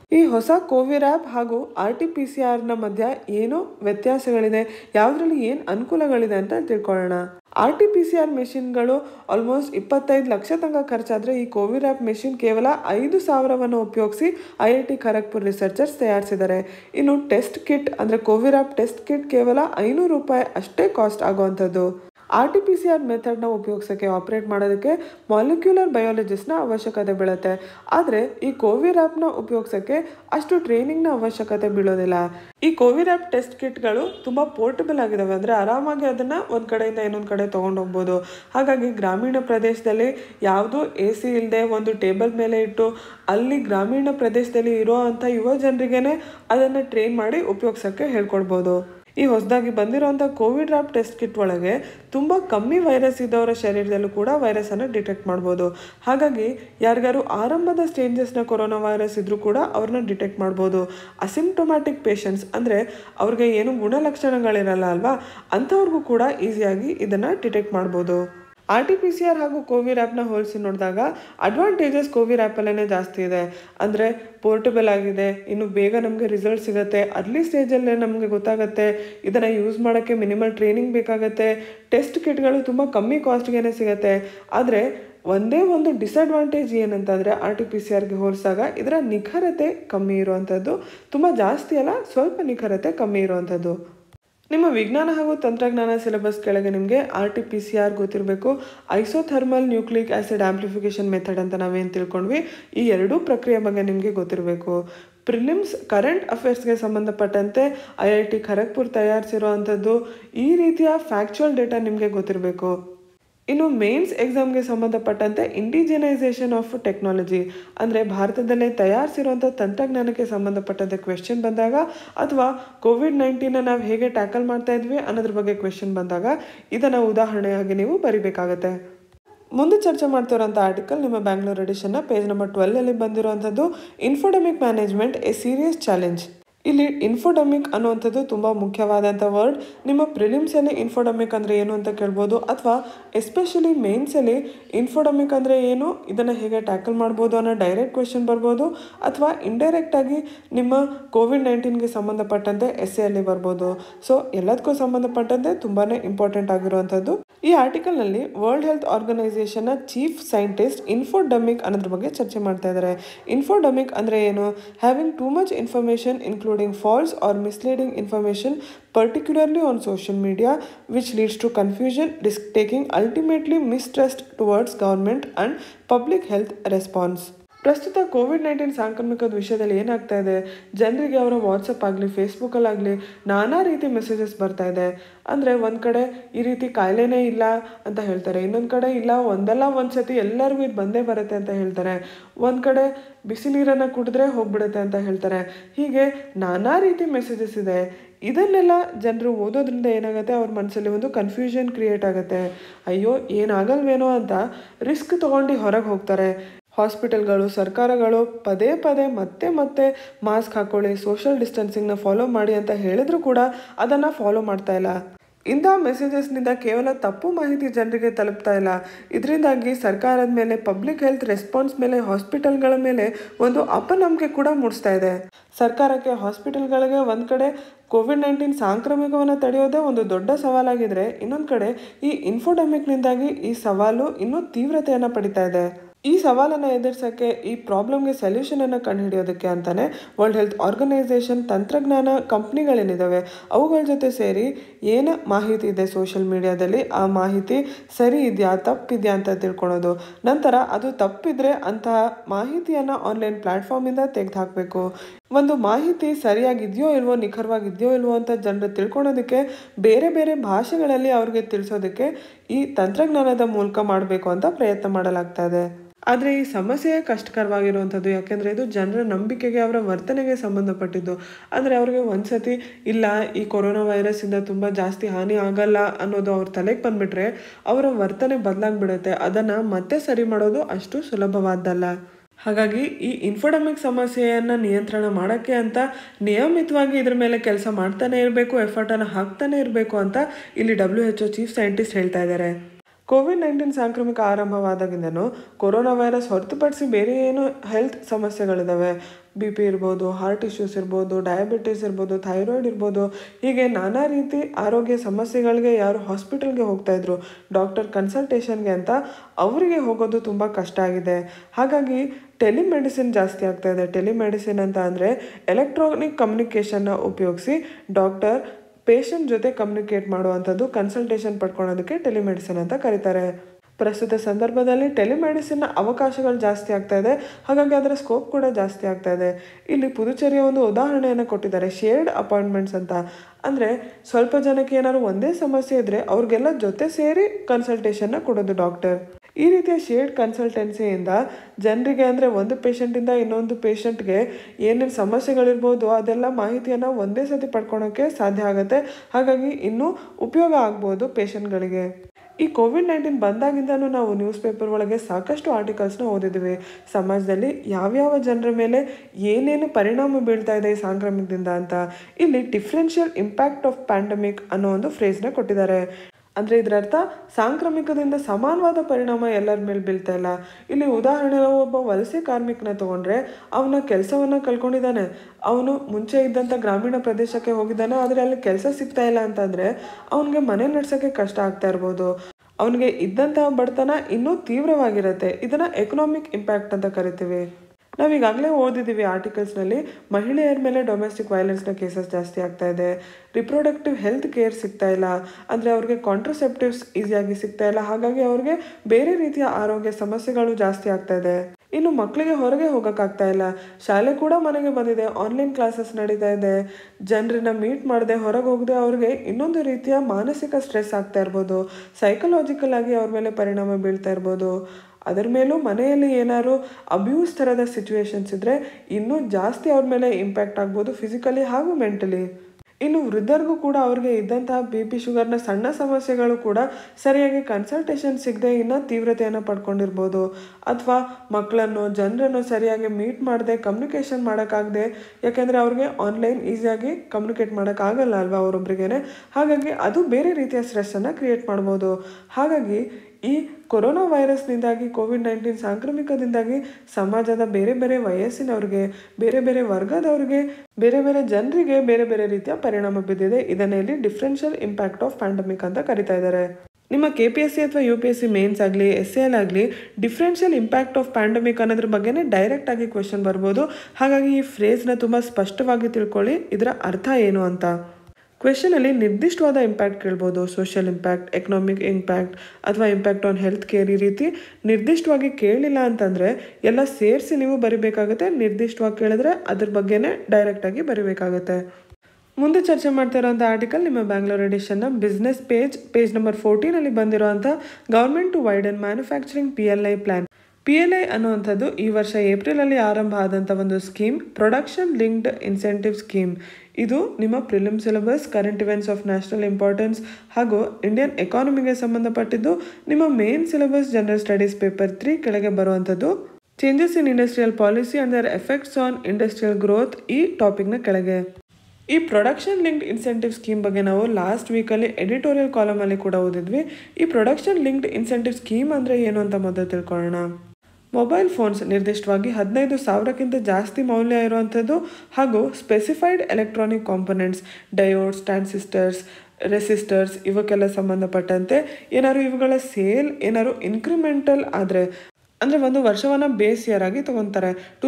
ಈ ಹೊಸ ಕೋವಿಡ್ ಆ್ಯಪ್ ಹಾಗೂ RT-PCR ಮಧ್ಯ ಏನು ವ್ಯತ್ಯಾಸಗಳಿದೆ, ಯಾವುದರಲ್ಲಿ ಏನು ಅನುಕೂಲಗಳಿದೆ ಅಂತ ತಿಳ್ಕೊಳ್ಳೋಣ. RT-PCR ಮೆಷಿನ್ಗಳು ಆಲ್ಮೋಸ್ಟ್ 25 ಲಕ್ಷ ತನಕ ಖರ್ಚಾದರೆ ಈ ಕೋವಿಡ್ ಆ್ಯಪ್ ಮೆಷಿನ್ ಕೇವಲ 5,000ವನ್ನು ಉಪಯೋಗಿಸಿ IIT ಖರಗ್ಪುರ್ ರಿಸರ್ಚರ್ಸ್ ತಯಾರಿಸಿದ್ದಾರೆ. ಇನ್ನು ಟೆಸ್ಟ್ ಕಿಟ್ ಅಂದರೆ ಕೋವಿಡ್ ಆ್ಯಪ್ ಟೆಸ್ಟ್ ಕಿಟ್ ಕೇವಲ ₹500 ಅಷ್ಟೇ ಕಾಸ್ಟ್ ಆಗುವಂಥದ್ದು. RT-PCR ಮೆಥಡ್ನ ಉಪಯೋಗಿಸೋಕ್ಕೆ ಆಪ್ರೇಟ್ ಮಾಡೋದಕ್ಕೆ ಮಾಲಿಕ್ಯುಲರ್ ಬಯಾಲಜಿಸ್ಟ್ನ ಅವಶ್ಯಕತೆ ಬೀಳುತ್ತೆ. ಆದರೆ ಈ ಕೋವಿಡ್ ಆ್ಯಪ್ನ ಉಪಯೋಗಿಸೋಕ್ಕೆ ಅಷ್ಟು ಟ್ರೈನಿಂಗ್ನ ಅವಶ್ಯಕತೆ ಬೀಳೋದಿಲ್ಲ. ಈ ಕೋವಿಡ್ ಆ್ಯಪ್ ಟೆಸ್ಟ್ ಕಿಟ್ಗಳು ತುಂಬ ಪೋರ್ಟಬಲ್ ಆಗಿದ್ದಾವೆ, ಅಂದರೆ ಆರಾಮಾಗಿ ಅದನ್ನು ಒಂದು ಕಡೆಯಿಂದ ಇನ್ನೊಂದು ಕಡೆ ತೊಗೊಂಡು ಹೋಗ್ಬೋದು. ಹಾಗಾಗಿ ಗ್ರಾಮೀಣ ಪ್ರದೇಶದಲ್ಲಿ ಯಾವುದೂ AC ಇಲ್ಲದೆ ಒಂದು ಟೇಬಲ್ ಮೇಲೆ ಇಟ್ಟು ಅಲ್ಲಿ ಗ್ರಾಮೀಣ ಪ್ರದೇಶದಲ್ಲಿ ಇರೋ ಅಂಥ ಯುವ ಜನರಿಗೇ ಅದನ್ನು ಟ್ರೈನ್ ಮಾಡಿ ಉಪಯೋಗಿಸೋಕ್ಕೆ ಹೇಳ್ಕೊಡ್ಬೋದು. ಈ ಹೊಸದಾಗಿ ಬಂದಿರೋಂಥ ಕೋವಿಡ್ ಆ್ಯಪ್ ಟೆಸ್ಟ್ ಕಿಟ್ ಒಳಗೆ ತುಂಬ ಕಮ್ಮಿ ವೈರಸ್ ಇದ್ದವರ ಶರೀರದಲ್ಲೂ ಕೂಡ ವೈರಸನ್ನು ಡಿಟೆಕ್ಟ್ ಮಾಡ್ಬೋದು. ಹಾಗಾಗಿ ಯಾರಿಗಾರು ಆರಂಭದ ಸ್ಟೇಜಸ್ನ ಕೊರೋನಾ ವೈರಸ್ ಇದ್ರೂ ಕೂಡ ಅವ್ರನ್ನ ಡಿಟೆಕ್ಟ್ ಮಾಡ್ಬೋದು. ಅಸಿಂಪ್ಟೊಮ್ಯಾಟಿಕ್ ಪೇಷಂಟ್ಸ್ ಅಂದರೆ ಅವ್ರಿಗೆ ಏನು ಗುಣಲಕ್ಷಣಗಳಿರಲ್ಲ ಅಲ್ವಾ, ಅಂಥವ್ರಿಗೂ ಕೂಡ ಈಸಿಯಾಗಿ ಇದನ್ನು ಡಿಟೆಕ್ಟ್ ಮಾಡ್ಬೋದು. RT-PCR ಹಾಗೂ ಕೋವಿಡ್ ಆ್ಯಪ್ನ ಹೋಲಿಸಿ ನೋಡಿದಾಗ ಅಡ್ವಾಂಟೇಜಸ್ ಕೋವಿಡ್ ಆ್ಯಪಲ್ಲೇ ಜಾಸ್ತಿ ಇದೆ. ಅಂದರೆ ಪೋರ್ಟಬಲ್ ಆಗಿದೆ, ಇನ್ನು ಬೇಗ ನಮಗೆ ರಿಸಲ್ಟ್ ಸಿಗುತ್ತೆ, ಅರ್ಲಿ ಸ್ಟೇಜಲ್ಲೇ ನಮಗೆ ಗೊತ್ತಾಗುತ್ತೆ, ಇದನ್ನು ಯೂಸ್ ಮಾಡೋಕ್ಕೆ ಮಿನಿಮಲ್ ಟ್ರೈನಿಂಗ್ ಬೇಕಾಗುತ್ತೆ, ಟೆಸ್ಟ್ ಕಿಟ್ಗಳು ತುಂಬ ಕಮ್ಮಿ ಕಾಸ್ಟ್ಗೆ ಸಿಗುತ್ತೆ. ಆದರೆ ಒಂದೇ ಒಂದು ಡಿಸಡ್ವಾಂಟೇಜ್ ಏನಂತಂದರೆ RT-PCRಗೆ ಹೋಲಿಸಿದಾಗ ಇದರ ನಿಖರತೆ ಕಮ್ಮಿ ಇರುವಂಥದ್ದು, ತುಂಬ ಜಾಸ್ತಿ ಅಲ್ಲ, ಸ್ವಲ್ಪ ನಿಖರತೆ ಕಮ್ಮಿ ಇರುವಂಥದ್ದು. ನಿಮ್ಮ ವಿಜ್ಞಾನ ಹಾಗೂ ತಂತ್ರಜ್ಞಾನ ಸಿಲೆಬಸ್ ಕೆಳಗೆ ನಿಮಗೆ RT-PCR ಗೊತ್ತಿರಬೇಕು. Isothermal nucleic acid amplification method ಅಂತ ನಾವೇನು ತಿಳ್ಕೊಂಡ್ವಿ, ಈ ಎರಡೂ ಪ್ರಕ್ರಿಯೆ ಬಗ್ಗೆ ನಿಮಗೆ ಗೊತ್ತಿರಬೇಕು. ಪ್ರಿಲಿಮ್ಸ್ ಕರೆಂಟ್ ಅಫೇರ್ಸ್ಗೆ ಸಂಬಂಧಪಟ್ಟಂತೆ IIT ಖರಗ್ಪುರ್ ತಯಾರಿಸಿರೋ ಅಂಥದ್ದು ಈ ರೀತಿಯ ಫ್ಯಾಕ್ಚುಯಲ್ ಡೇಟಾ ನಿಮಗೆ ಗೊತ್ತಿರಬೇಕು. ಇನ್ನು ಮೇನ್ಸ್ ಎಕ್ಸಾಮ್ಗೆ ಸಂಬಂಧಪಟ್ಟಂತೆ ಇಂಡಿಜಿನೈಸೇಷನ್ ಆಫ್ ಟೆಕ್ನಾಲಜಿ ಅಂದರೆ ಭಾರತದಲ್ಲೇ ತಯಾರಿಸಿರುವಂಥ ತಂತ್ರಜ್ಞಾನಕ್ಕೆ ಸಂಬಂಧಪಟ್ಟಂತೆ ಕ್ವೆಶ್ಚನ್ ಬಂದಾಗ, ಅಥವಾ COVID-19 ನಾವು ಹೇಗೆ ಟ್ಯಾಕಲ್ ಮಾಡ್ತಾ ಇದ್ವಿ ಅನ್ನೋದ್ರ ಬಗ್ಗೆ ಕ್ವೆಶ್ಚನ್ ಬಂದಾಗ ಇದನ್ನು ಉದಾಹರಣೆಯಾಗಿ ನೀವು ಬರಿಬೇಕಾಗತ್ತೆ. ಮುಂದೆ ಚರ್ಚೆ ಮಾಡ್ತಿರೋಂಥ ಆರ್ಟಿಕಲ್ ನಿಮ್ಮ ಬ್ಯಾಂಗ್ಳೂರ್ ಎಡಿಷನ್ನ ಪೇಜ್ ನಂಬರ್ 12 ಬಂದಿರುವಂಥದ್ದು infodemic management a serious challenge. ಇಲ್ಲಿ ಇನ್ಫೋಡೆಮಿಕ್ ಅನ್ನುವಂಥದ್ದು ತುಂಬ ಮುಖ್ಯವಾದಂಥ ವರ್ಡ್. ನಿಮ್ಮ ಪ್ರಿಲಿಮ್ಸಲ್ಲಿ ಇನ್ಫೋಡೆಮಿಕ್ ಅಂದರೆ ಏನು ಅಂತ ಕೇಳ್ಬೋದು, ಅಥವಾ ಎಸ್ಪೆಷಲಿ ಮೇನ್ಸಲ್ಲಿ ಇನ್ಫೋಡೆಮಿಕ್ ಅಂದರೆ ಏನು, ಇದನ್ನು ಹೇಗೆ ಟ್ಯಾಕಲ್ ಮಾಡ್ಬೋದು ಅನ್ನೋ ಡೈರೆಕ್ಟ್ ಕ್ವೆಶ್ಚನ್ ಬರ್ಬೋದು, ಅಥವಾ ಇಂಡೈರೆಕ್ಟಾಗಿ ನಿಮ್ಮ COVID-19ಗೆ ಸಂಬಂಧಪಟ್ಟಂತೆ ಎಸ್ಸೆಯಲ್ಲಿ ಬರ್ಬೋದು. ಸೊ ಎಲ್ಲದಕ್ಕೂ ಸಂಬಂಧಪಟ್ಟಂತೆ ತುಂಬಾ ಇಂಪಾರ್ಟೆಂಟ್ ಆಗಿರುವಂಥದ್ದು. ಈ ಆರ್ಟಿಕಲ್ನಲ್ಲಿ ವರ್ಲ್ಡ್ ಹೆಲ್ತ್ ಆರ್ಗನೈಸೇಷನ್ನ ಚೀಫ್ ಸೈಂಟಿಸ್ಟ್ ಇನ್ಫೋಡೆಮಿಕ್ ಅನ್ನೋದ್ರ ಬಗ್ಗೆ ಚರ್ಚೆ ಮಾಡ್ತಾ ಇದ್ದಾರೆ. ಇನ್ಫೋಡೆಮಿಕ್ ಅಂದರೆ ಏನು? Having too much information including false or misleading information particularly on social media which leads to confusion, risk taking, ultimately mistrust towards government and public health response. ಪ್ರಸ್ತುತ COVID-19 ಸಾಂಕ್ರಾಮಿಕದ ವಿಷಯದಲ್ಲಿ ಏನಾಗ್ತಾ ಇದೆ, ಜನರಿಗೆ ಅವರ ವಾಟ್ಸಪ್ ಆಗಲಿ ಫೇಸ್ಬುಕ್ಕಲ್ಲಾಗಲಿ ನಾನಾ ರೀತಿ ಮೆಸೇಜಸ್ ಬರ್ತಾ ಇದೆ. ಅಂದರೆ ಒಂದು ಕಡೆ ಈ ರೀತಿ ಕಾಯಿಲೆನೇ ಇಲ್ಲ ಅಂತ ಹೇಳ್ತಾರೆ, ಇನ್ನೊಂದು ಕಡೆ ಇಲ್ಲ ಒಂದಲ್ಲ ಒಂದು ಸತಿ ಎಲ್ಲರಿಗೂ ಇದು ಬಂದೇ ಬರುತ್ತೆ ಅಂತ ಹೇಳ್ತಾರೆ, ಒಂದು ಕಡೆ ಬಿಸಿ ನೀರನ್ನು ಕುಡಿದ್ರೆ ಹೋಗ್ಬಿಡುತ್ತೆ ಅಂತ ಹೇಳ್ತಾರೆ. ಹೀಗೆ ನಾನಾ ರೀತಿ ಮೆಸೇಜಸ್ ಇದೆ. ಇದನ್ನೆಲ್ಲ ಜನರು ಓದೋದ್ರಿಂದ ಏನಾಗುತ್ತೆ, ಅವ್ರ ಮನಸ್ಸಲ್ಲಿ ಒಂದು ಕನ್ಫ್ಯೂಷನ್ ಕ್ರಿಯೇಟ್ ಆಗುತ್ತೆ. ಅಯ್ಯೋ ಏನಾಗಲ್ವೇನೋ ಅಂತ ರಿಸ್ಕ್ ತೊಗೊಂಡು ಹೊರಗೆ ಹೋಗ್ತಾರೆ. ಹಾಸ್ಪಿಟಲ್ಗಳು, ಸರ್ಕಾರಗಳು ಪದೇ ಪದೇ ಮತ್ತೆ ಮಾಸ್ಕ್ ಹಾಕ್ಕೊಳ್ಳಿ, ಸೋಷಿಯಲ್ ಡಿಸ್ಟೆನ್ಸಿಂಗ್ನ ಫಾಲೋ ಮಾಡಿ ಅಂತ ಹೇಳಿದ್ರು ಕೂಡ ಅದನ್ನು ಫಾಲೋ ಮಾಡ್ತಾ ಇಲ್ಲ. ಇಂಥ ಮೆಸೇಜಸ್ನಿಂದ ಕೇವಲ ತಪ್ಪು ಮಾಹಿತಿ ಜನರಿಗೆ ತಲುಪ್ತಾ ಇಲ್ಲ. ಇದರಿಂದಾಗಿ ಸರ್ಕಾರದ ಮೇಲೆ, ಪಬ್ಲಿಕ್ ಹೆಲ್ತ್ ರೆಸ್ಪಾನ್ಸ್ ಮೇಲೆ, ಹಾಸ್ಪಿಟಲ್ಗಳ ಮೇಲೆ ಒಂದು ಅಪನಂಬಿಕೆ ಕೂಡ ಮೂಡಿಸ್ತಾ ಇದೆ. ಸರ್ಕಾರಕ್ಕೆ, ಹಾಸ್ಪಿಟಲ್ಗಳಿಗೆ ಒಂದು ಕಡೆ COVID-19 ಸಾಂಕ್ರಾಮಿಕವನ್ನು ತಡೆಯೋದೇ ಒಂದು ದೊಡ್ಡ ಸವಾಲಾಗಿದ್ದರೆ, ಇನ್ನೊಂದು ಕಡೆ ಈ ಇನ್ಫೋಡೆಮಿಕ್ನಿಂದಾಗಿ ಈ ಸವಾಲು ಇನ್ನೂ ತೀವ್ರತೆಯನ್ನು ಪಡಿತಾ ಇದೆ. ಈ ಸವಾಲನ್ನು ಎದುರಿಸೋಕ್ಕೆ, ಈ ಪ್ರಾಬ್ಲಮ್ಗೆ ಸೊಲ್ಯೂಷನನ್ನು ಕಂಡುಹಿಡಿಯೋದಕ್ಕೆ ಅಂತಲೇ ವರ್ಲ್ಡ್ ಹೆಲ್ತ್ ಆರ್ಗನೈಸೇಷನ್ ತಂತ್ರಜ್ಞಾನ ಕಂಪ್ನಿಗಳೇನಿದ್ದಾವೆ ಅವುಗಳ ಜೊತೆ ಸೇರಿ ಏನು ಮಾಹಿತಿ ಇದೆ ಸೋಷಿಯಲ್ ಮೀಡಿಯಾದಲ್ಲಿ, ಆ ಮಾಹಿತಿ ಸರಿ ಇದೆಯಾ ತಪ್ಪಿದೆಯಾ ಅಂತ ತಿಳ್ಕೊಳೋದು. ನಂತರ ಅದು ತಪ್ಪಿದರೆ ಅಂತಹ ಮಾಹಿತಿಯನ್ನು ಆನ್ಲೈನ್ ಪ್ಲ್ಯಾಟ್ಫಾರ್ಮಿಂದ ತೆಗೆದುಹಾಕಬೇಕು. ಒಂದು ಮಾಹಿತಿ ಸರಿಯಾಗಿದೆಯೋ ಇಲ್ವೋ, ನಿಖರವಾಗಿದೆಯೋ ಇಲ್ವೋ ಅಂತ ಜನರು ತಿಳ್ಕೊಳೋದಕ್ಕೆ ಬೇರೆ ಬೇರೆ ಭಾಷೆಗಳಲ್ಲಿ ಅವ್ರಿಗೆ ತಿಳಿಸೋದಕ್ಕೆ ಈ ತಂತ್ರಜ್ಞಾನದ ಮೂಲಕ ಮಾಡಬೇಕು ಅಂತ ಪ್ರಯತ್ನ ಮಾಡಲಾಗ್ತಾ ಇದೆ. ಆದರೆ ಈ ಸಮಸ್ಯೆ ಕಷ್ಟಕರವಾಗಿರುವಂಥದ್ದು, ಯಾಕೆಂದರೆ ಇದು ಜನರ ನಂಬಿಕೆಗೆ, ಅವರ ವರ್ತನೆಗೆ ಸಂಬಂಧಪಟ್ಟಿದ್ದು. ಅಂದರೆ ಅವ್ರಿಗೆ ಒಂದು ಸತಿ ಇಲ್ಲ ಈ ಕೊರೋನಾ ವೈರಸ್ಸಿಂದ ತುಂಬ ಜಾಸ್ತಿ ಹಾನಿ ಆಗಲ್ಲ ಅನ್ನೋದು ಅವ್ರ ತಲೆಗೆ ಬಂದುಬಿಟ್ರೆ ಅವರ ವರ್ತನೆ ಬದಲಾಗ್ಬಿಡುತ್ತೆ. ಅದನ್ನು ಮತ್ತೆ ಸರಿ ಮಾಡೋದು ಅಷ್ಟು ಸುಲಭವಾದ್ದಲ್ಲ. ಹಾಗಾಗಿ ಈ ಇನ್ಫೋಡೆಮಿಕ್ ಸಮಸ್ಯೆಯನ್ನು ನಿಯಂತ್ರಣ ಮಾಡೋಕ್ಕೆ ಅಂತ ನಿಯಮಿತವಾಗಿ ಇದ್ರ ಮೇಲೆ ಕೆಲಸ ಮಾಡ್ತಾನೆ ಇರಬೇಕು, ಎಫರ್ಟನ್ನು ಹಾಕ್ತಾನೆ ಇರಬೇಕು ಅಂತ ಇಲ್ಲಿ WHO ಚೀಫ್ ಸೈಂಟಿಸ್ಟ್ ಹೇಳ್ತಾ ಇದ್ದಾರೆ. ಕೋವಿಡ್-19 ಸಾಂಕ್ರಾಮಿಕ ಆರಂಭವಾದಾಗಿಂದನೂ ಕೊರೋನಾ ವೈರಸ್ ಹೊರತುಪಡಿಸಿ ಬೇರೆ ಏನು ಹೆಲ್ತ್ ಸಮಸ್ಯೆಗಳಿದ್ದಾವೆ, BP ಇರ್ಬೋದು, ಹಾರ್ಟ್ ಇಶ್ಯೂಸ್ ಇರ್ಬೋದು, ಡಯಾಬಿಟಿಸ್ ಇರ್ಬೋದು, ಥೈರಾಯ್ಡ್ ಇರ್ಬೋದು, ಹೀಗೆ ನಾನಾ ರೀತಿ ಆರೋಗ್ಯ ಸಮಸ್ಯೆಗಳಿಗೆ ಯಾರು ಹಾಸ್ಪಿಟಲ್ಗೆ ಹೋಗ್ತಾಯಿದ್ರು ಡಾಕ್ಟರ್ ಕನ್ಸಲ್ಟೇಷನ್ಗೆ ಅಂತ, ಅವರಿಗೆ ಹೋಗೋದು ತುಂಬ ಕಷ್ಟ ಆಗಿದೆ. ಹಾಗಾಗಿ ಟೆಲಿಮೆಡಿಸಿನ್ ಜಾಸ್ತಿ ಆಗ್ತಾ ಇದೆ. ಟೆಲಿಮೆಡಿಸಿನ್ ಅಂತ ಅಂದರೆ ಎಲೆಕ್ಟ್ರಾನಿಕ್ ಕಮ್ಯುನಿಕೇಷನ್ನ ಉಪಯೋಗಿಸಿ ಡಾಕ್ಟರ್ ಪೇಷಂಟ್ ಜೊತೆ ಕಮ್ಯುನಿಕೇಟ್ ಮಾಡುವಂಥದ್ದು, ಕನ್ಸಲ್ಟೇಷನ್ ಪಡ್ಕೊಳ್ಳೋದಕ್ಕೆ ಟೆಲಿಮೆಡಿಸಿನ್ ಅಂತ ಕರೀತಾರೆ. ಪ್ರಸ್ತುತ ಸಂದರ್ಭದಲ್ಲಿ ಟೆಲಿಮೆಡಿಸಿನ್ನ ಅವಕಾಶಗಳು ಜಾಸ್ತಿ ಆಗ್ತಾ ಇದೆ, ಹಾಗಾಗಿ ಅದರ ಸ್ಕೋಪ್ ಕೂಡ ಜಾಸ್ತಿ ಆಗ್ತಾ ಇದೆ. ಇಲ್ಲಿ ಪುದುಚೇರಿಯ ಒಂದು ಉದಾಹರಣೆಯನ್ನು ಕೊಟ್ಟಿದ್ದಾರೆ, ಶೇರ್ಡ್ ಅಪಾಯಿಂಟ್ಮೆಂಟ್ಸ್ ಅಂತ. ಅಂದರೆ ಸ್ವಲ್ಪ ಜನಕ್ಕೆ ಏನಾದ್ರು ಒಂದೇ ಸಮಸ್ಯೆ ಇದ್ದರೆ ಅವ್ರಿಗೆಲ್ಲ ಜೊತೆ ಸೇರಿ ಕನ್ಸಲ್ಟೇಷನ್ನ ಕೊಡೋದು ಡಾಕ್ಟರ್. ಈ ರೀತಿಯ ಶೇರ್ಡ್ ಕನ್ಸಲ್ಟೆನ್ಸಿಯಿಂದ ಜನರಿಗೆ, ಅಂದರೆ ಒಂದು ಪೇಷಂಟಿಂದ ಇನ್ನೊಂದು ಪೇಷಂಟ್ಗೆ ಏನೇನು ಸಮಸ್ಯೆಗಳಿರ್ಬೋದು ಅದೆಲ್ಲ ಮಾಹಿತಿಯನ್ನು ಒಂದೇ ಸತಿ ಪಡ್ಕೊಳೋಕ್ಕೆ ಸಾಧ್ಯ ಆಗುತ್ತೆ. ಹಾಗಾಗಿ ಇನ್ನೂ ಉಪಯೋಗ ಆಗ್ಬೋದು ಪೇಷಂಟ್ಗಳಿಗೆ. ಈ ಕೋವಿಡ್-19 ಬಂದಾಗಿಂದನೂ ನಾವು ನ್ಯೂಸ್ ಪೇಪರ್ ಒಳಗೆ ಸಾಕಷ್ಟು ಆರ್ಟಿಕಲ್ಸ್ನ ಓದಿದ್ದೀವಿ. ಸಮಾಜದಲ್ಲಿ ಯಾವ್ಯಾವ ಜನರ ಮೇಲೆ ಏನೇನು ಪರಿಣಾಮ ಬೀಳ್ತಾ ಇದೆ ಈ ಸಾಂಕ್ರಾಮಿಕದಿಂದ ಅಂತ. ಇಲ್ಲಿ ಡಿಫ್ರೆನ್ಷಿಯಲ್ ಇಂಪ್ಯಾಕ್ಟ್ ಆಫ್ ಪ್ಯಾಂಡಮಿಕ್ ಅನ್ನೋ ಒಂದು ಫ್ರೇಸ್ನ ಕೊಟ್ಟಿದ್ದಾರೆ. ಅಂದರೆ ಇದರ ಅರ್ಥ ಸಾಂಕ್ರಾಮಿಕದಿಂದ ಸಮಾನವಾದ ಪರಿಣಾಮ ಎಲ್ಲರ ಮೇಲೆ ಬೀಳ್ತಾ ಇಲ್ಲ. ಇಲ್ಲಿ ಉದಾಹರಣೆ, ಒಬ್ಬ ವಲಸೆ ಕಾರ್ಮಿಕನ ತೊಗೊಂಡ್ರೆ ಅವನ ಕೆಲಸವನ್ನು ಕಳ್ಕೊಂಡಿದ್ದಾನೆ. ಅವನು ಮುಂಚೆ ಇದ್ದಂಥ ಗ್ರಾಮೀಣ ಪ್ರದೇಶಕ್ಕೆ ಹೋಗಿದ್ದಾನೆ, ಆದರೆ ಅಲ್ಲಿ ಕೆಲಸ ಸಿಗ್ತಾ ಇಲ್ಲ ಅಂತಂದರೆ ಅವನಿಗೆ ಮನೆ ನಡೆಸೋಕ್ಕೆ ಕಷ್ಟ ಆಗ್ತಾ ಇರ್ಬೋದು. ಅವನಿಗೆ ಇದ್ದಂತಹ ಬಡತನ ಇನ್ನೂ ತೀವ್ರವಾಗಿರುತ್ತೆ. ಇದನ್ನು ಎಕನಾಮಿಕ್ ಇಂಪ್ಯಾಕ್ಟ್ ಅಂತ ಕರಿತೀವಿ. ನಾವೀಗಾಗಲೇ ಓದಿದ್ದೀವಿ ಆರ್ಟಿಕಲ್ಸ್ನಲ್ಲಿ, ಮಹಿಳೆಯರ ಮೇಲೆ ಡೊಮೆಸ್ಟಿಕ್ ವೈಲೆನ್ಸ್ನ ಕೇಸಸ್ ಜಾಸ್ತಿ ಆಗ್ತಾ ಇದೆ. ರಿಪ್ರೊಡಕ್ಟಿವ್ ಹೆಲ್ತ್ ಕೇರ್ ಸಿಗ್ತಾ ಇಲ್ಲ, ಅಂದರೆ ಅವ್ರಿಗೆ ಕಾಂಟ್ರಸೆಪ್ಟಿವ್ಸ್ ಈಸಿಯಾಗಿ ಸಿಗ್ತಾ ಇಲ್ಲ. ಹಾಗಾಗಿ ಅವ್ರಿಗೆ ಬೇರೆ ರೀತಿಯ ಆರೋಗ್ಯ ಸಮಸ್ಯೆಗಳು ಜಾಸ್ತಿ ಆಗ್ತಾ ಇದೆ. ಇನ್ನು ಮಕ್ಕಳಿಗೆ ಹೊರಗೆ ಹೋಗೋಕ್ಕಾಗ್ತಾ ಇಲ್ಲ, ಶಾಲೆ ಕೂಡ ಮನೆಗೆ ಬಂದಿದೆ, ಆನ್ಲೈನ್ ಕ್ಲಾಸಸ್ ನಡೀತಾ ಇದೆ. ಜನರನ್ನ ಮೀಟ್ ಮಾಡದೆ ಹೊರಗೆ ಹೋಗದೆ ಅವ್ರಿಗೆ ಇನ್ನೊಂದು ರೀತಿಯ ಮಾನಸಿಕ ಸ್ಟ್ರೆಸ್ ಆಗ್ತಾ ಇರ್ಬೋದು, ಸೈಕಲಾಜಿಕಲ್ ಆಗಿ ಅವ್ರ ಮೇಲೆ ಪರಿಣಾಮ ಬೀಳ್ತಾ ಇರ್ಬೋದು. ಅದರ ಮೇಲೂ ಮನೆಯಲ್ಲಿ ಏನಾದ್ರು ಅಬ್ಯೂಸ್ ಥರದ ಸಿಚುವೇಶನ್ಸ್ ಇದ್ದರೆ ಇನ್ನೂ ಜಾಸ್ತಿ ಅವ್ರ ಮೇಲೆ ಇಂಪ್ಯಾಕ್ಟ್ ಆಗ್ಬೋದು, ಫಿಸಿಕಲಿ ಹಾಗೂ ಮೆಂಟಲಿ. ಇನ್ನು ವೃದ್ಧರಿಗೂ ಕೂಡ ಅವ್ರಿಗೆ ಇದ್ದಂತಹ BP, ಶುಗರ್ನ ಸಣ್ಣ ಸಮಸ್ಯೆಗಳು ಕೂಡ ಸರಿಯಾಗಿ ಕನ್ಸಲ್ಟೇಷನ್ ಸಿಗದೆ ಇನ್ನೂ ತೀವ್ರತೆಯನ್ನು ಪಡ್ಕೊಂಡಿರ್ಬೋದು. ಅಥವಾ ಮಕ್ಕಳನ್ನು, ಜನರನ್ನು ಸರಿಯಾಗಿ ಮೀಟ್ ಮಾಡದೆ ಕಮ್ಯುನಿಕೇಷನ್ ಮಾಡೋಕ್ಕಾಗದೆ, ಯಾಕೆಂದರೆ ಅವ್ರಿಗೆ ಆನ್ಲೈನ್ ಈಸಿಯಾಗಿ ಕಮ್ಯುನಿಕೇಟ್ ಮಾಡೋಕ್ಕಾಗಲ್ಲ ಅಲ್ವಾ ಅವರೊಬ್ಬರಿಗೇನೆ. ಹಾಗಾಗಿ ಅದು ಬೇರೆ ರೀತಿಯ ಸ್ಟ್ರೆಸ್ಸನ್ನು ಕ್ರಿಯೇಟ್ ಮಾಡ್ಬೋದು. ಹಾಗಾಗಿ ಈ ಕೊರೋನಾ ವೈರಸ್ನಿಂದಾಗಿ, ಕೋವಿಡ್-19 ಸಾಂಕ್ರಾಮಿಕದಿಂದಾಗಿ ಸಮಾಜದ ಬೇರೆ ಬೇರೆ ವಯಸ್ಸಿನವ್ರಿಗೆ, ಬೇರೆ ಬೇರೆ ವರ್ಗದವ್ರಿಗೆ, ಬೇರೆ ಬೇರೆ ಜನರಿಗೆ ಬೇರೆ ಬೇರೆ ರೀತಿಯ ಪರಿಣಾಮ ಬಿದ್ದಿದೆ. ಇದನ್ನೇ ಇಲ್ಲಿ ಡಿಫ್ರೆನ್ಷಿಯಲ್ ಇಂಪ್ಯಾಕ್ಟ್ ಆಫ್ ಪ್ಯಾಂಡಮಿಕ್ ಅಂತ ಕರಿತಾ ಇದ್ದಾರೆ. ನಿಮ್ಮ KPSC ಅಥವಾ UPSC ಮೇನ್ಸ್ ಆಗಲಿ, SAL ಆಗಲಿ ಡಿಫ್ರೆನ್ಷಿಯಲ್ ಇಂಪ್ಯಾಕ್ಟ್ ಆಫ್ ಪ್ಯಾಂಡಮಿಕ್ ಅನ್ನೋದ್ರ ಬಗ್ಗೆನೇ ಡೈರೆಕ್ಟಾಗಿ ಕ್ವೆಶನ್ ಬರ್ಬೋದು. ಹಾಗಾಗಿ ಈ ಫ್ರೇಸ್ನ ತುಂಬ ಸ್ಪಷ್ಟವಾಗಿ ತಿಳ್ಕೊಳ್ಳಿ, ಇದರ ಅರ್ಥ ಏನು ಅಂತ. ಕ್ವೆಶನಲ್ಲಿ ನಿರ್ದಿಷ್ಟವಾದ ಇಂಪ್ಯಾಕ್ಟ್ ಕೇಳ್ಬೋದು, ಸೋಷಿಯಲ್ ಇಂಪ್ಯಾಕ್ಟ್, ಎಕನಾಮಿಕ್ ಇಂಪ್ಯಾಕ್ಟ್ ಅಥವಾ ಇಂಪ್ಯಾಕ್ಟ್ ಆನ್ ಹೆಲ್ತ್ ಕೇರ್. ಈ ರೀತಿ ನಿರ್ದಿಷ್ಟವಾಗಿ ಕೇಳಲಿಲ್ಲ ಅಂತಂದರೆ ಎಲ್ಲ ಸೇರಿಸಿ ನೀವು ಬರಿಬೇಕಾಗುತ್ತೆ. ನಿರ್ದಿಷ್ಟವಾಗಿ ಕೇಳಿದ್ರೆ ಅದ್ರ ಬಗ್ಗೆನೇ ಡೈರೆಕ್ಟಾಗಿ ಬರಿಬೇಕಾಗುತ್ತೆ. ಮುಂದೆ ಚರ್ಚೆ ಮಾಡ್ತಾ ಇರೋಂಥ ಆರ್ಟಿಕಲ್ ನಿಮ್ಮ ಬ್ಯಾಂಗ್ಳೂರ್ ಎಡಿಷನ್ನ ಬಿಸ್ನೆಸ್ ಪೇಜ್ ನಂಬರ್ 14 ಬಂದಿರೋಂಥ government to widen manufacturing PLI plan. PLI ಅನ್ನುವಂಥದ್ದು ಈ ವರ್ಷ ಏಪ್ರಿಲಲ್ಲಿ ಆರಂಭ ಆದಂಥ ಒಂದು scheme, production linked incentive scheme. ಇದು ನಿಮ್ಮ prelim syllabus, current events of national importance ಹಾಗೂ ಇಂಡಿಯನ್ ಎಕಾನಮಿಗೆ ಸಂಬಂಧಪಟ್ಟಿದ್ದು. ನಿಮ್ಮ main syllabus general studies paper 3 ಕೆಳಗೆ ಬರುವಂಥದ್ದು changes in industrial policy and their effects on industrial growth, ಈ ಟಾಪಿಕ್ನ ಕೆಳಗೆ. ಈ ಪ್ರೊಡಕ್ಷನ್ ಲಿಂಕ್ಡ್ ಇನ್ಸೆಂಟಿವ್ ಸ್ಕೀಮ್ ಬಗ್ಗೆ ನಾವು ಲಾಸ್ಟ್ ವೀಕಲ್ಲಿ ಎಡಿಟೋರಿಯಲ್ ಕಾಲಮಲ್ಲಿ ಕೂಡ ಓದಿದ್ವಿ. ಈ ಪ್ರೊಡಕ್ಷನ್ ಲಿಂಕ್ಡ್ ಇನ್ಸೆಂಟಿವ್ ಸ್ಕೀಮ್ ಅಂದರೆ ಏನು ಅಂತ ಮೊದಲು ತಿಳ್ಕೊಳ್ಳೋಣ. ಮೊಬೈಲ್ ಫೋನ್ಸ್ ನಿರ್ದಿಷ್ಟವಾಗಿ 15,000ಕ್ಕಿಂತ ಜಾಸ್ತಿ ಮೌಲ್ಯ ಇರುವಂಥದ್ದು ಹಾಗೂ specified electronic components, diodes, transistors, resistors ಇವಕ್ಕೆಲ್ಲ ಸಂಬಂಧಪಟ್ಟಂತೆ ಏನಾದ್ರು ಇವುಗಳ ಸೇಲ್ ಏನಾದ್ರು ಇನ್ಕ್ರಿಮೆಂಟಲ್ ಆದರೆ, ಅಂದರೆ ಒಂದು ವರ್ಷವನ್ನು ಬೇಸ್ ಇಯರ್ ಆಗಿ ತೊಗೊತಾರೆ.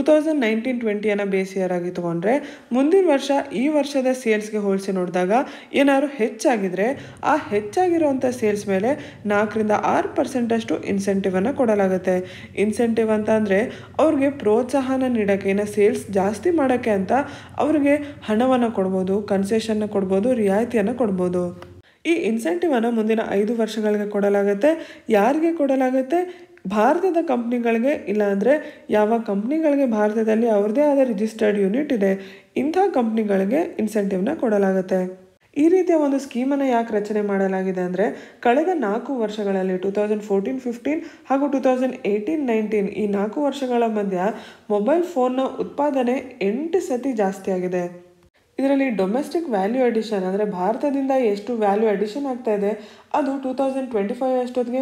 2019-20 ಬೇಸ್ ಇಯರ್ ಆಗಿ ತೊಗೊಂಡ್ರೆ ಮುಂದಿನ ವರ್ಷ ಈ ವರ್ಷದ ಸೇಲ್ಸ್ಗೆ ಹೋಲಿಸಿ ನೋಡಿದಾಗ ಏನಾದ್ರು ಹೆಚ್ಚಾಗಿದ್ರೆ ಆ ಹೆಚ್ಚಾಗಿರುವಂಥ ಸೇಲ್ಸ್ ಮೇಲೆ 4-6% ಇನ್ಸೆಂಟಿವನ್ನು ಕೊಡಲಾಗುತ್ತೆ. ಇನ್ಸೆಂಟಿವ್ ಅಂತ ಅಂದರೆ ಅವ್ರಿಗೆ ಪ್ರೋತ್ಸಾಹನ ನೀಡೋಕ್ಕೆ, ಇನ್ನು ಸೇಲ್ಸ್ ಜಾಸ್ತಿ ಮಾಡೋಕ್ಕೆ ಅಂತ ಅವ್ರಿಗೆ ಹಣವನ್ನು ಕೊಡ್ಬೋದು, ಕನ್ಸೆಷನ್ನ ಕೊಡ್ಬೋದು, ರಿಯಾಯಿತಿಯನ್ನು ಕೊಡ್ಬೋದು. ಈ ಇನ್ಸೆಂಟಿವನ್ನು ಮುಂದಿನ 5 ವರ್ಷಗಳಿಗೆ ಕೊಡಲಾಗುತ್ತೆ. ಯಾರಿಗೆ ಕೊಡಲಾಗುತ್ತೆ? ಭಾರತದ ಕಂಪ್ನಿಗಳಿಗೆ, ಇಲ್ಲಾಂದರೆ ಯಾವ ಕಂಪ್ನಿಗಳಿಗೆ ಭಾರತದಲ್ಲಿ ಅವ್ರದ್ದೇ ಆದ ರಿಜಿಸ್ಟರ್ಡ್ ಯೂನಿಟ್ ಇದೆ, ಇಂಥ ಕಂಪ್ನಿಗಳಿಗೆ ಇನ್ಸೆಂಟಿವ್ನ ಕೊಡಲಾಗುತ್ತೆ. ಈ ರೀತಿಯ ಒಂದು ಸ್ಕೀಮನ್ನು ಯಾಕೆ ರಚನೆ ಮಾಡಲಾಗಿದೆ ಅಂದರೆ ಕಳೆದ 4 ವರ್ಷಗಳಲ್ಲಿ 2014-15 ಹಾಗೂ 2018-19 ಈ 4 ವರ್ಷಗಳ ಮಧ್ಯ ಮೊಬೈಲ್ ಫೋನ್ನ ಉತ್ಪಾದನೆ 8 ಸತಿ ಜಾಸ್ತಿ ಆಗಿದೆ. ಇದರಲ್ಲಿ ಡೊಮೆಸ್ಟಿಕ್ ವ್ಯಾಲ್ಯೂ ಅಡಿಷನ್ ಅಂದರೆ ಭಾರತದಿಂದ ಎಷ್ಟು ವ್ಯಾಲ್ಯೂ ಅಡಿಷನ್ ಆಗ್ತಾ ಇದೆ ಅದು 2025 ಅಷ್ಟೊತ್ತಿಗೆ